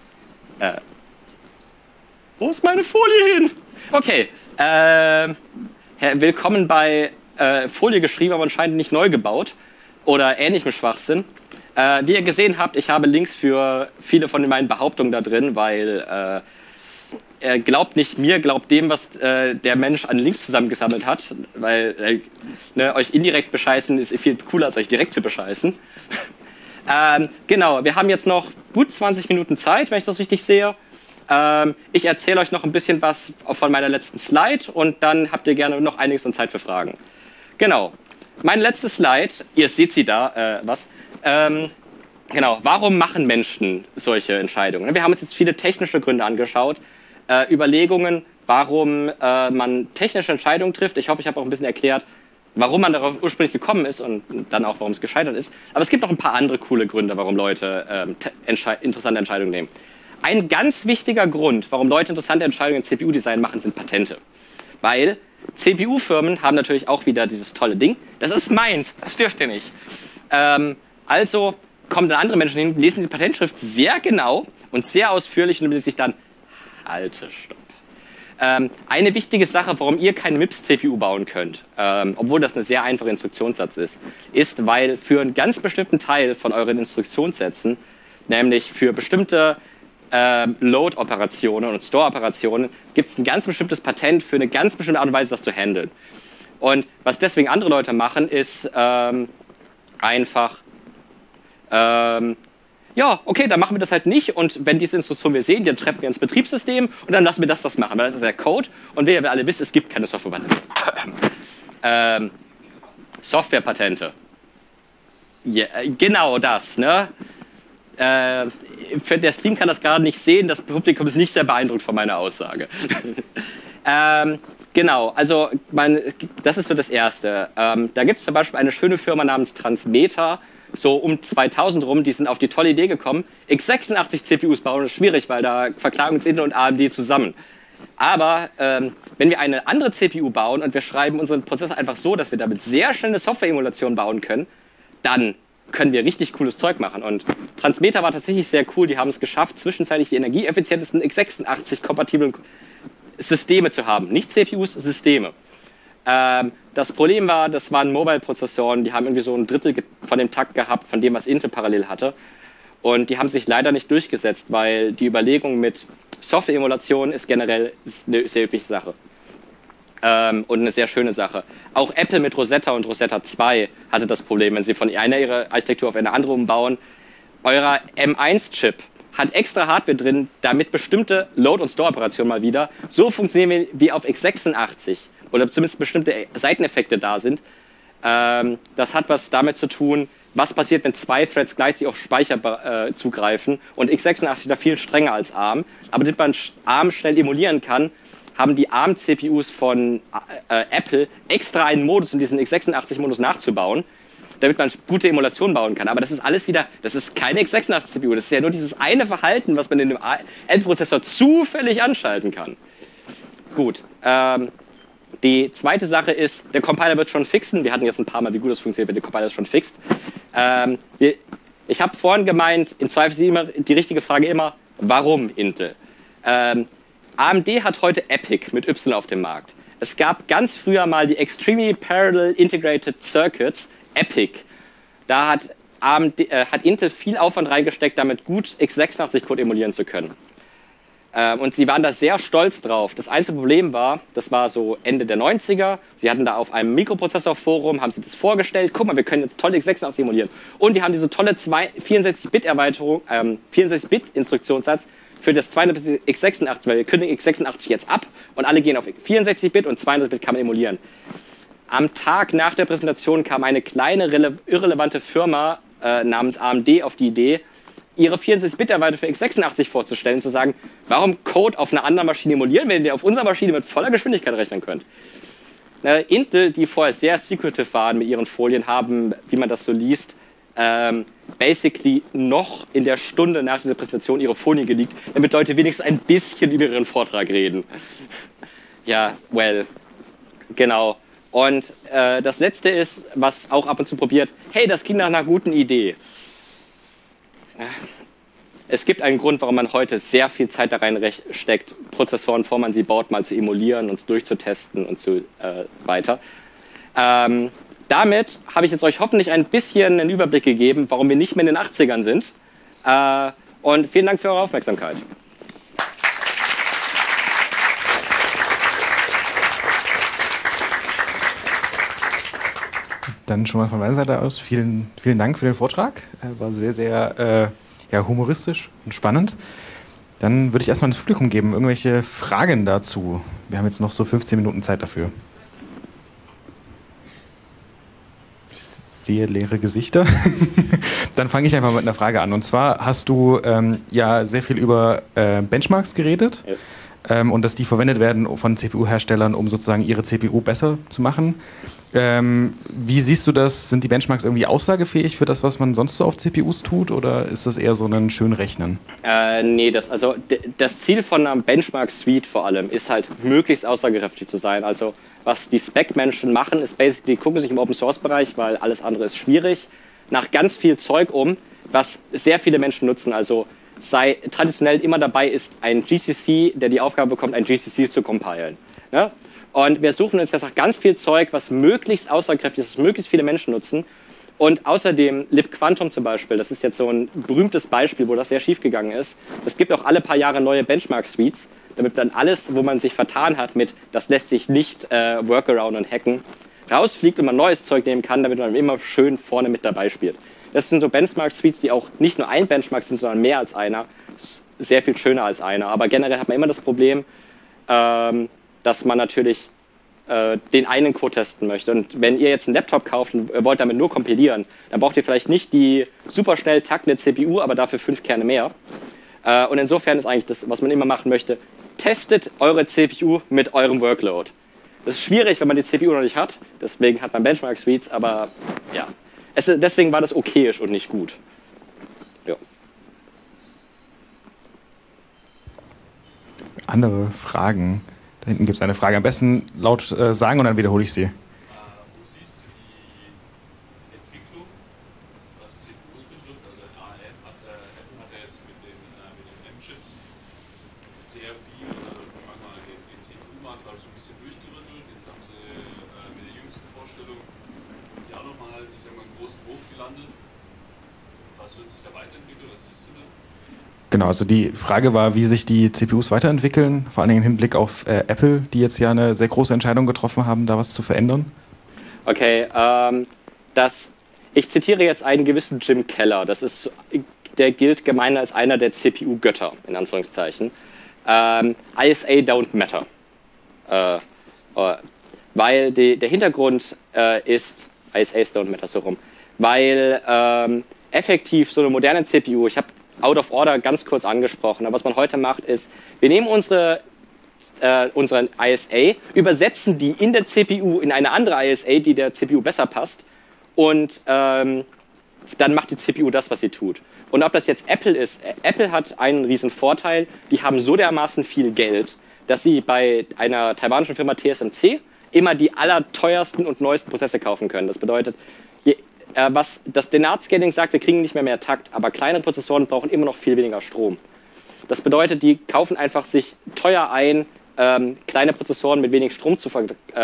Wo ist meine Folie hin? Okay. Willkommen bei Folie geschrieben, aber anscheinend nicht neu gebaut. Oder ähnlichem Schwachsinn. Wie ihr gesehen habt, ich habe Links für viele von meinen Behauptungen da drin, weil glaubt nicht mir, glaubt dem, was der Mensch an Links zusammengesammelt hat, weil euch indirekt bescheißen ist viel cooler, als euch direkt zu bescheißen. Genau, wir haben jetzt noch gut 20 Minuten Zeit, wenn ich das richtig sehe. Ich erzähle euch noch ein bisschen was von meiner letzten Slide und dann habt ihr gerne noch einiges an Zeit für Fragen. Genau, meine letzte Slide, ihr seht sie da, genau, warum machen Menschen solche Entscheidungen? Wir haben uns jetzt viele technische Gründe angeschaut, Überlegungen, warum man technische Entscheidungen trifft. Ich hoffe, ich habe auch ein bisschen erklärt, warum man darauf ursprünglich gekommen ist und dann auch, warum es gescheitert ist. Aber es gibt noch ein paar andere coole Gründe, warum Leute interessante Entscheidungen nehmen. Ein ganz wichtiger Grund, warum Leute interessante Entscheidungen im CPU-Design machen, sind Patente. Weil CPU-Firmen haben natürlich auch wieder dieses tolle Ding. Das ist meins, das dürft ihr nicht. Also kommen dann andere Menschen hin, lesen die Patentschrift sehr genau und sehr ausführlich und überlegen sich dann, halte, stopp. Eine wichtige Sache, warum ihr keine MIPS-CPU bauen könnt, obwohl das ein sehr einfacher Instruktionssatz ist, weil für einen ganz bestimmten Teil von euren Instruktionssätzen, nämlich für bestimmte Load-Operationen und Store-Operationen, gibt es ein ganz bestimmtes Patent für eine ganz bestimmte Art und Weise, das zu handeln. Und was deswegen andere Leute machen, ist einfach, ja, okay, dann machen wir das halt nicht und wenn diese Instruktion wir sehen, dann treffen wir ins Betriebssystem und dann lassen wir das machen, weil das ist ja Code und wir alle wissen, es gibt keine Softwarepatente. Softwarepatente. Ja, genau das, ne? Der Stream kann das gerade nicht sehen, das Publikum ist nicht sehr beeindruckt von meiner Aussage. Genau, also das ist so das Erste. Da gibt es zum Beispiel eine schöne Firma namens Transmeta, so um 2000 rum, die sind auf die tolle Idee gekommen, x86 CPUs bauen ist schwierig, weil da verklagen uns Intel und AMD zusammen. Aber wenn wir eine andere CPU bauen und wir schreiben unseren Prozessor einfach so, dass wir damit sehr schnell eine Software-Emulation bauen können, dann können wir richtig cooles Zeug machen. Und Transmeta war tatsächlich sehr cool. Die haben es geschafft, zwischenzeitlich die energieeffizientesten x86-kompatiblen Systeme zu haben. Nicht CPUs, Systeme. Das Problem war, das waren Mobile-Prozessoren, die haben irgendwie so ein Drittel von dem Takt gehabt, von dem, was Intel parallel hatte. Und die haben sich leider nicht durchgesetzt, weil die Überlegung mit Software-Emulation ist generell eine sehr übliche Sache. Und eine sehr schöne Sache. Auch Apple mit Rosetta und Rosetta 2 hatte das Problem, wenn sie von einer ihrer Architektur auf eine andere umbauen. Euer M1-Chip hat extra Hardware drin, damit bestimmte Load- und Store-Operationen mal wieder so funktionieren wie auf x86 oder zumindest bestimmte Seiteneffekte da sind. Das hat was damit zu tun, was passiert, wenn zwei Threads gleichzeitig auf Speicher zugreifen und x86 da viel strenger als ARM. Aber damit man ARM schnell emulieren kann, haben die ARM-CPUs von Apple extra einen Modus, in diesen x86-Modus nachzubauen, damit man gute Emulationen bauen kann. Aber das ist alles wieder, das ist keine x86-CPU, das ist ja nur dieses eine Verhalten, was man in dem Apple-Prozessor zufällig anschalten kann. Gut, die zweite Sache ist, der Compiler wird schon fixen. Wir hatten jetzt ein paar Mal, wie gut das funktioniert, wenn der Compiler das schon fixt. Ich habe vorhin gemeint, im Zweifel ist immer die richtige Frage immer, warum Intel? AMD hat heute EPIC mit Y auf dem Markt. Es gab ganz früher mal die Extremely Parallel Integrated Circuits, EPIC. Da hat Intel viel Aufwand reingesteckt, damit gut x86-Code emulieren zu können. Und sie waren da sehr stolz drauf. Das einzige Problem war, das war so Ende der 90er, sie hatten da auf einem Mikroprozessor-Forum, haben sie das vorgestellt, guck mal, wir können jetzt toll x86 emulieren. Und wir haben diese tolle 64-Bit-Erweiterung, 64-Bit-Instruktionssatz für das 200 x86, weil wir kündigen x86 jetzt ab und alle gehen auf 64-Bit und 200-Bit kann man emulieren. Am Tag nach der Präsentation kam eine kleine, irrelevante Firma namens AMD auf die Idee, ihre 64-Bit-Erweiterung für x86 vorzustellen, zu sagen, warum Code auf einer anderen Maschine emulieren, wenn ihr auf unserer Maschine mit voller Geschwindigkeit rechnen könnt. Intel, die vorher sehr secretive waren mit ihren Folien, haben, wie man das so liest, basically noch in der Stunde nach dieser Präsentation ihre Folien geleakt, damit Leute wenigstens ein bisschen über ihren Vortrag reden. Ja, well, genau. Und das Letzte ist, was auch ab und zu probiert, hey, das ging nach einer guten Idee. Es gibt einen Grund, warum man heute sehr viel Zeit da reinsteckt, Prozessoren, bevor man sie baut, mal zu emulieren und durchzutesten und so weiter. Damit habe ich jetzt euch hoffentlich ein bisschen einen Überblick gegeben, warum wir nicht mehr in den 80ern sind. Und vielen Dank für eure Aufmerksamkeit. Dann schon mal von meiner Seite aus vielen Dank für den Vortrag. War sehr, sehr humoristisch und spannend. Dann würde ich erstmal ins Publikum geben, irgendwelche Fragen dazu. Wir haben jetzt noch so 15 Minuten Zeit dafür. Ich sehe leere Gesichter. Dann fange ich einfach mit einer Frage an. Und zwar hast du ja sehr viel über Benchmarks geredet. und dass die verwendet werden von CPU-Herstellern, um sozusagen ihre CPU besser zu machen. Wie siehst du das? Sind die Benchmarks irgendwie aussagefähig für das, was man sonst so auf CPUs tut, oder ist das eher so ein schön Rechnen? Nee, das Ziel von einer Benchmark-Suite vor allem ist halt, möglichst aussagekräftig zu sein. Also was die Spec-Menschen machen, ist basically, die gucken sich im Open-Source-Bereich, weil alles andere ist schwierig, nach ganz viel Zeug was sehr viele Menschen nutzen. Also sei traditionell immer dabei ist ein GCC, der die Aufgabe bekommt, ein GCC zu compilen. Ne? Und wir suchen uns jetzt nach ganz viel Zeug, was möglichst aussagekräftig ist, was möglichst viele Menschen nutzen. Und außerdem libQuantum zum Beispiel, das ist jetzt so ein berühmtes Beispiel, wo das sehr schief gegangen ist. Es gibt auch alle paar Jahre neue Benchmark-Suites, damit dann alles, wo man sich vertan hat mit, das lässt sich nicht workaround und hacken, rausfliegt und man neues Zeug nehmen kann, damit man immer schön vorne mit dabei spielt. Das sind so Benchmark-Suites, die auch nicht nur ein Benchmark sind, sondern mehr als einer. Sehr viel schöner als einer. Aber generell hat man immer das Problem, dass man natürlich den einen Code testen möchte. Und wenn ihr jetzt einen Laptop kauft und wollt damit nur kompilieren, dann braucht ihr vielleicht nicht die super schnell taktende CPU, aber dafür 5 Kerne mehr. Und insofern ist eigentlich das, was man immer machen möchte, testet eure CPU mit eurem Workload. Das ist schwierig, wenn man die CPU noch nicht hat. Deswegen hat man Benchmark-Suites, aber ja. Deswegen war das okayisch und nicht gut. Ja. Andere Fragen? Da hinten gibt es eine Frage. Am besten laut sagen und dann wiederhole ich sie. Wo siehst du die Entwicklung, was CPUs betrifft? Also ARM hat ja jetzt mit den M-Chips sehr viel, manchmal den CPU-Markt so ein bisschen durchgerüttelt. Jetzt haben sie mit der jüngsten Vorstellung ja nochmal, ich sag mal, einen großen Wurf gelandet. Was wird sich da weiterentwickeln? Was siehst du da? Genau, also die Frage war, wie sich die CPUs weiterentwickeln, vor allen Dingen im Hinblick auf Apple, die jetzt ja eine sehr große Entscheidung getroffen haben, da was zu verändern. Okay, ich zitiere jetzt einen gewissen Jim Keller. Der gilt gemeinhin als einer der CPU-Götter, in Anführungszeichen. ISA don't matter. Weil der Hintergrund ist, ISAs don't matter so rum, weil effektiv so eine moderne CPU, ich habe Out of Order ganz kurz angesprochen. Aber was man heute macht, ist, wir nehmen unseren ISA, übersetzen die in der CPU in eine andere ISA, die der CPU besser passt, und dann macht die CPU das, was sie tut. Und ob das jetzt Apple ist, Apple hat einen riesen Vorteil, die haben so dermaßen viel Geld, dass sie bei einer taiwanischen Firma TSMC immer die allerteuersten und neuesten Prozesse kaufen können. Das bedeutet, was das Dennard-Scaling sagt, wir kriegen nicht mehr Takt, aber kleine Prozessoren brauchen immer noch viel weniger Strom. Das bedeutet, die kaufen einfach sich teuer ein, kleine Prozessoren mit wenig Strom zu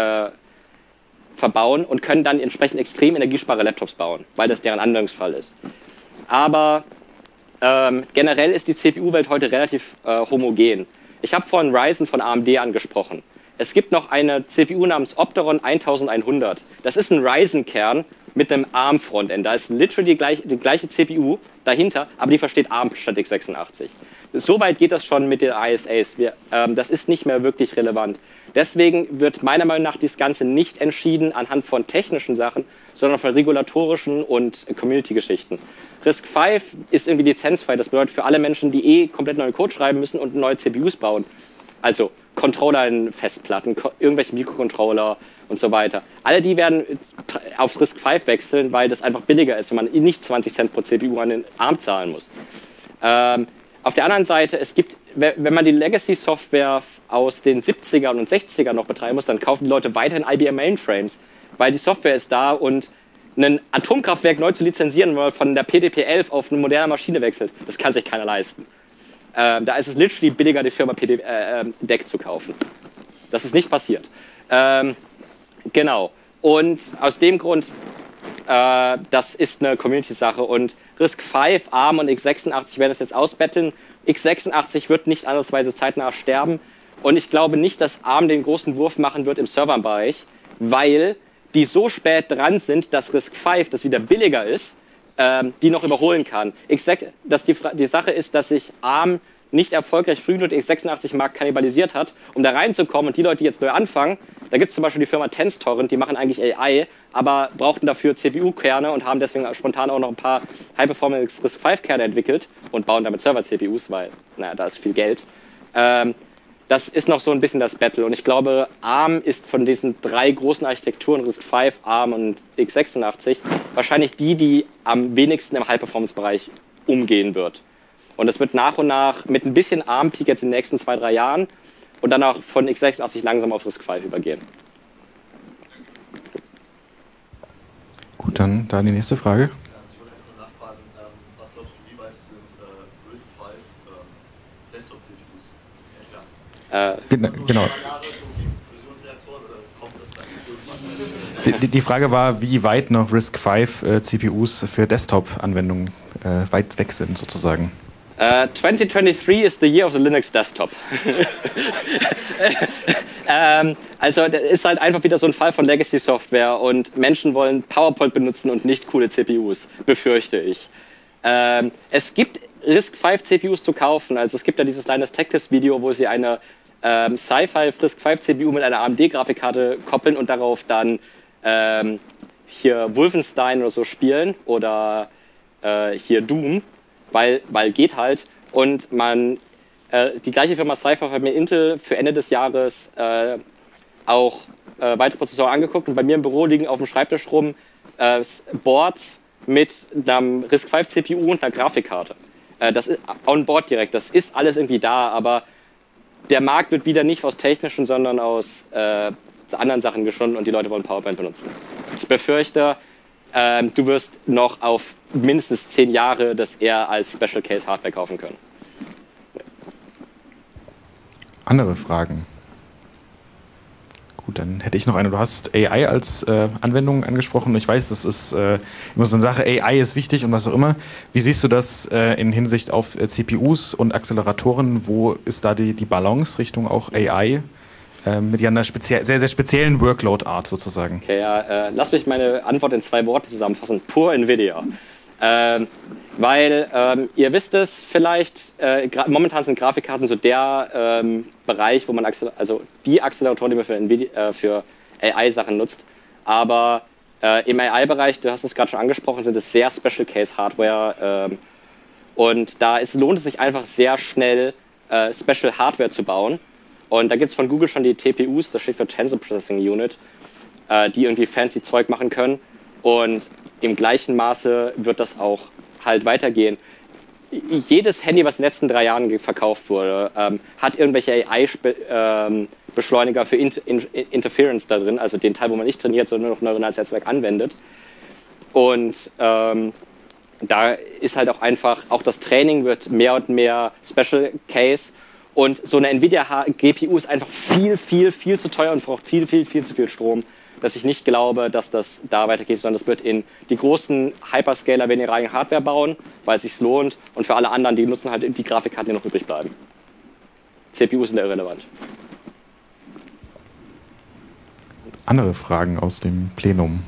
verbauen und können dann entsprechend extrem energiesparende Laptops bauen, weil das deren Anwendungsfall ist. Aber generell ist die CPU-Welt heute relativ homogen. Ich habe vorhin Ryzen von AMD angesprochen. Es gibt noch eine CPU namens Opteron 1100. Das ist ein Ryzen-Kern mit einem ARM-Frontend. Da ist literally die gleiche CPU dahinter, aber die versteht ARM statt x86. Soweit geht das schon mit den ISAs. Das ist nicht mehr wirklich relevant. Deswegen wird meiner Meinung nach das Ganze nicht entschieden anhand von technischen Sachen, sondern von regulatorischen und Community-Geschichten. RISC-V ist irgendwie lizenzfrei. Das bedeutet für alle Menschen, die komplett neuen Code schreiben müssen und neue CPUs bauen. Also Controller in Festplatten, irgendwelche Mikrocontroller und so weiter. Alle die werden auf RISC-V wechseln, weil das einfach billiger ist, wenn man nicht 20 Cent pro CPU an den ARM zahlen muss. Auf der anderen Seite, wenn man die Legacy-Software aus den 70er und 60er noch betreiben muss, dann kaufen die Leute weiterhin IBM Mainframes, weil die Software ist da und ein Atomkraftwerk neu zu lizenzieren, weil man von der PDP-11 auf eine moderne Maschine wechselt, das kann sich keiner leisten. Da ist es literally billiger, die Firma DEC zu kaufen. Das ist nicht passiert. Genau. Und aus dem Grund, das ist eine Community-Sache. Und RISC-V, ARM und x86 werden das jetzt ausbetteln. x86 wird nicht andersweise zeitnah sterben. Und ich glaube nicht, dass ARM den großen Wurf machen wird im Serverbereich, weil die so spät dran sind, dass RISC-V, das wieder billiger ist, die noch überholen kann. Die Sache ist, dass sich ARM nicht erfolgreich früh genug den x86-Markt kannibalisiert hat, um da reinzukommen. Und die Leute, die jetzt neu anfangen, da gibt es zum Beispiel die Firma TensorTorrent, die machen eigentlich AI, aber brauchten dafür CPU-Kerne und haben deswegen spontan auch noch ein paar High-Performance RISC-V-Kerne entwickelt und bauen damit Server-CPUs, weil, naja, da ist viel Geld. das ist noch so ein bisschen das Battle. Und ich glaube, ARM ist von diesen 3 großen Architekturen, RISC-V, ARM und x86, wahrscheinlich die am wenigsten im High-Performance-Bereich umgehen wird. Und es wird nach und nach mit ein bisschen ARM-Peak jetzt in den nächsten 2, 3 Jahren und dann auch von x86 langsam auf RISC-V übergehen. Gut, dann da die nächste Frage. Ich wollte einfach nur nachfragen, was glaubst du, wie weit sind RISC-V Desktop-CPUs entfernt? Genau. Jahre so wie Fusionsreaktoren oder kommt das dann irgendwann? Die Frage war, wie weit noch RISC-V CPUs für Desktop-Anwendungen weit weg sind, sozusagen. 2023 is the year of the Linux Desktop. Also das ist halt einfach wieder so ein Fall von Legacy-Software und Menschen wollen PowerPoint benutzen und nicht coole CPUs, befürchte ich. Es gibt RISC-V CPUs zu kaufen, also es gibt ja dieses Linus Tech Tips Video, wo sie eine Sci-Fi RISC-V CPU mit einer AMD-Grafikkarte koppeln und darauf dann hier Wolfenstein oder so spielen oder hier Doom. Weil geht halt. Und die gleiche Firma Sci-Fi hat mir Intel für Ende des Jahres auch weitere Prozessoren angeguckt. Und bei mir im Büro liegen auf dem Schreibtisch rum Boards mit einem RISC-V CPU und einer Grafikkarte. Das ist on board direkt. Das ist alles irgendwie da, aber der Markt wird wieder nicht aus technischen, sondern aus anderen Sachen geschunden und die Leute wollen PowerPoint benutzen. Ich befürchte, du wirst noch auf mindestens 10 Jahre das eher als Special Case Hardware kaufen können. Andere Fragen? Gut, dann hätte ich noch eine. Du hast AI als Anwendung angesprochen. Ich weiß, das ist immer so eine Sache, AI ist wichtig und was auch immer. Wie siehst du das in Hinsicht auf CPUs und Acceleratoren? Wo ist da die Balance Richtung auch AI? Mit einer sehr, sehr speziellen Workload-Art sozusagen. Okay, ja, lass mich meine Antwort in 2 Worten zusammenfassen. Pur NVIDIA. Weil, ihr wisst es vielleicht, momentan sind Grafikkarten so der Bereich, wo man die Acceleratoren, die man für, für AI-Sachen nutzt. Aber im AI-Bereich, du hast es gerade schon angesprochen, sind es sehr Special Case Hardware. Und da lohnt es sich einfach sehr schnell, Special Hardware zu bauen. Und da gibt es von Google schon die TPUs, das steht für Tensor Processing Unit, die irgendwie fancy Zeug machen können. Und im gleichen Maße wird das auch halt weitergehen. Jedes Handy, was in den letzten 3 Jahren verkauft wurde, hat irgendwelche AI-Beschleuniger für Interference da drin, also den Teil, wo man nicht trainiert, sondern nur noch neuronales Netzwerk anwendet. Und da ist halt auch einfach, auch das Training wird mehr und mehr Special Case. Und so eine NVIDIA-GPU ist einfach viel zu teuer und braucht viel zu viel Strom, dass ich nicht glaube, dass das da weitergeht, sondern das wird in die großen Hyperscaler werden ihre eigene Hardware bauen, weil es sich lohnt. Und für alle anderen, die nutzen halt die Grafikkarten, die noch übrig bleiben. CPUs sind irrelevant. Andere Fragen aus dem Plenum?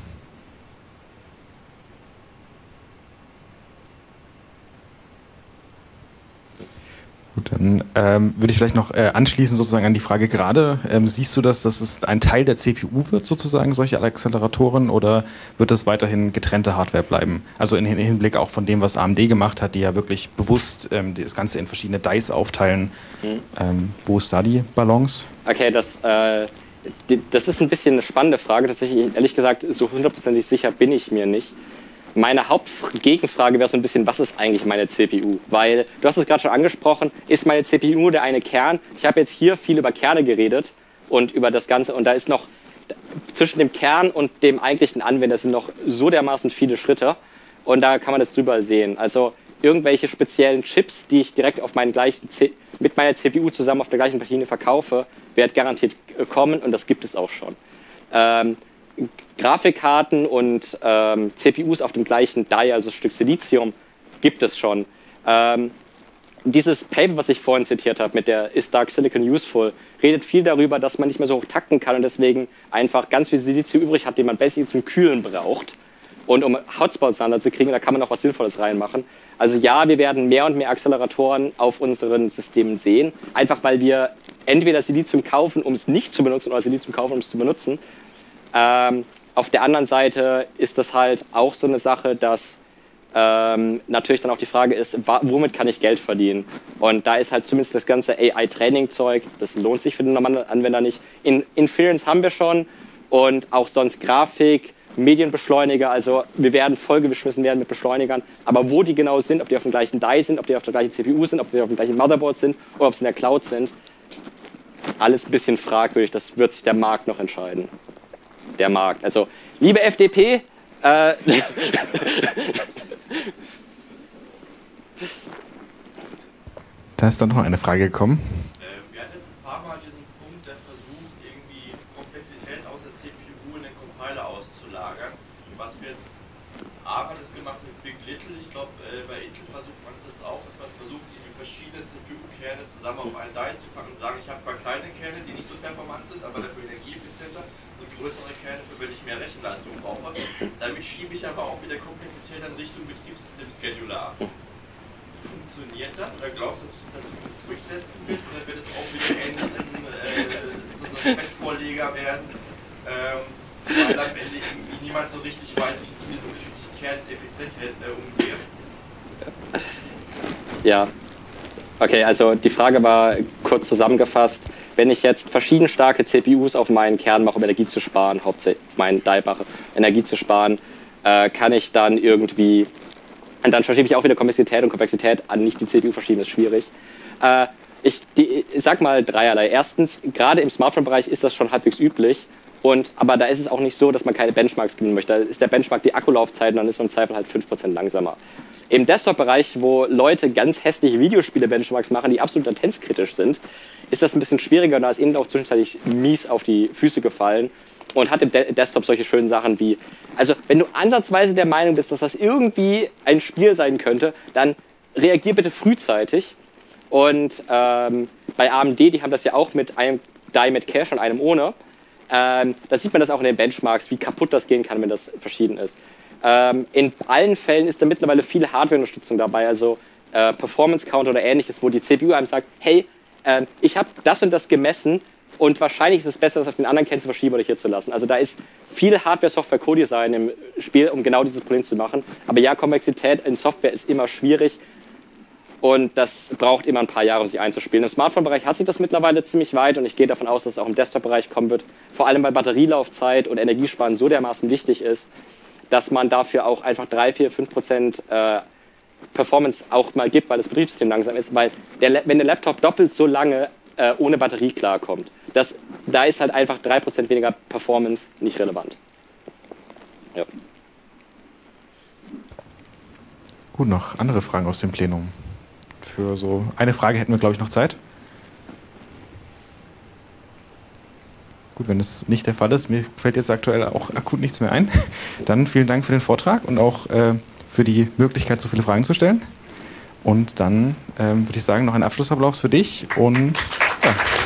Gut, dann würde ich vielleicht noch anschließen sozusagen an die Frage gerade. Siehst du das, dass es ein Teil der CPU wird, sozusagen, solche Acceleratoren, oder wird das weiterhin getrennte Hardware bleiben? Also im Hinblick auch von dem, was AMD gemacht hat, die ja wirklich bewusst das Ganze in verschiedene Dice aufteilen. Wo ist da die Balance? Okay, das ist ein bisschen eine spannende Frage. Tatsächlich, ehrlich gesagt, so 100% sicher bin ich mir nicht. Meine Hauptgegenfrage wäre so ein bisschen, was ist eigentlich meine CPU? Weil, du hast es gerade schon angesprochen, ist meine CPU nur der eine Kern? Ich habe jetzt hier viel über Kerne geredet und über das Ganze. Und da ist noch, zwischen dem Kern und dem eigentlichen Anwender sind noch so dermaßen viele Schritte. Und da kann man das drüber sehen. Also irgendwelche speziellen Chips, die ich direkt auf mit meiner CPU zusammen auf der gleichen Platine verkaufe, wird garantiert kommen und das gibt es auch schon. Grafikkarten und CPUs auf dem gleichen Die, also Stück Silizium, gibt es schon. Dieses Paper, was ich vorhin zitiert habe, mit der Is Dark Silicon Useful, redet viel darüber, dass man nicht mehr so hoch takten kann und deswegen einfach ganz viel Silizium übrig hat, den man basically zum Kühlen braucht. Und um Hotspots zu kriegen, da kann man auch was Sinnvolles reinmachen. Also ja, wir werden mehr und mehr Acceleratoren auf unseren Systemen sehen, einfach weil wir entweder Silizium kaufen, um es nicht zu benutzen, oder Silizium kaufen, um es zu benutzen. Auf der anderen Seite ist das halt auch so eine Sache, dass natürlich dann auch die Frage ist, womit kann ich Geld verdienen? Und da ist halt zumindest das ganze AI-Training-Zeug, das lohnt sich für den normalen Anwender nicht. Inference haben wir schon und auch sonst Grafik, Medienbeschleuniger, also wir werden vollgeschmissen werden mit Beschleunigern, aber wo die genau sind, ob die auf dem gleichen Die sind, ob die auf der gleichen CPU sind, ob die auf dem gleichen Motherboard sind oder ob sie in der Cloud sind, alles ein bisschen fragwürdig, das wird sich der Markt noch entscheiden. Der Markt, also liebe FDP, Da ist dann noch eine Frage gekommen. Wir hatten jetzt ein paar Mal diesen Punkt, der versucht, irgendwie Komplexität aus der CPU in den Compiler auszulagern. Was wir jetzt, Aaron ist gemacht mit Big Little, ich glaube bei Intel versucht man es jetzt auch, dass man versucht, irgendwie verschiedene CPU-Kerne zusammen auf einen Die zu packen und sagen, ich habe ein paar kleine Kerne, die nicht so performant sind, aber dafür energieeffizienter und größere Kerne, für wenn ich mehr Rechenleistung brauche. Damit schiebe ich aber auch wieder Komplexität in Richtung Betriebssystem-Scheduler ab. Funktioniert das oder glaubst du, dass sich das in Zukunft durchsetzen wird oder wird es auch wieder ähnlich so ein Spettvorleger werden, weil am Ende irgendwie niemand so richtig weiß, wie ich zu diesen unterschiedlichen Kernen effizient umgehe? Ja, okay, also die Frage war kurz zusammengefasst, wenn ich jetzt verschieden starke CPUs auf meinen Kern mache, um Energie zu sparen, hauptsächlich auf meinen Die mache, Energie zu sparen, kann ich dann irgendwie... Und dann verschiebe ich auch wieder Komplexität und Komplexität an nicht die CPU verschieben, ist schwierig. Ich sag mal dreierlei. Erstens, gerade im Smartphone-Bereich ist das schon halbwegs üblich. Aber da ist es auch nicht so, dass man keine Benchmarks gewinnen möchte. Da ist der Benchmark die Akkulaufzeit und dann ist man im Zweifel halt 5% langsamer. Im Desktop-Bereich, wo Leute ganz hässliche Videospiele-Benchmarks machen, die absolut latenzkritisch sind, ist das ein bisschen schwieriger und da ist ihnen auch zwischenzeitlich mies auf die Füße gefallen. Und hat im Desktop solche schönen Sachen wie, also wenn du ansatzweise der Meinung bist, dass das irgendwie ein Spiel sein könnte, dann reagier bitte frühzeitig. Und bei AMD, die haben das ja auch mit einem Die mit Cache und einem ohne. Da sieht man das auch in den Benchmarks, wie kaputt das gehen kann, wenn das verschieden ist. In allen Fällen ist da mittlerweile viel Hardware-Unterstützung dabei, also Performance-Counter oder ähnliches, wo die CPU einem sagt, hey, ich habe das und das gemessen, und wahrscheinlich ist es besser, das auf den anderen Kern zu verschieben oder hier zu lassen. Also da ist viel Hardware-Software-Co-Design im Spiel, um genau dieses Problem zu machen. Aber ja, Komplexität in Software ist immer schwierig und das braucht immer ein paar Jahre, um sich einzuspielen. Im Smartphone-Bereich hat sich das mittlerweile ziemlich weit und ich gehe davon aus, dass es auch im Desktop-Bereich kommen wird. Vor allem, weil Batterielaufzeit und Energiesparen so dermaßen wichtig ist, dass man dafür auch einfach 3, 4, 5% Performance auch mal gibt, weil das Betriebssystem langsam ist. Weil wenn der Laptop doppelt so lange ohne Batterie klarkommt, da ist halt einfach 3% weniger Performance nicht relevant. Ja. Gut, noch andere Fragen aus dem Plenum. Für so eine Frage hätten wir, glaube ich, noch Zeit. Gut, wenn das nicht der Fall ist, mir fällt jetzt aktuell auch akut nichts mehr ein, dann vielen Dank für den Vortrag und auch für die Möglichkeit, so viele Fragen zu stellen. Und dann würde ich sagen, noch ein Abschlussapplaus für dich und ja.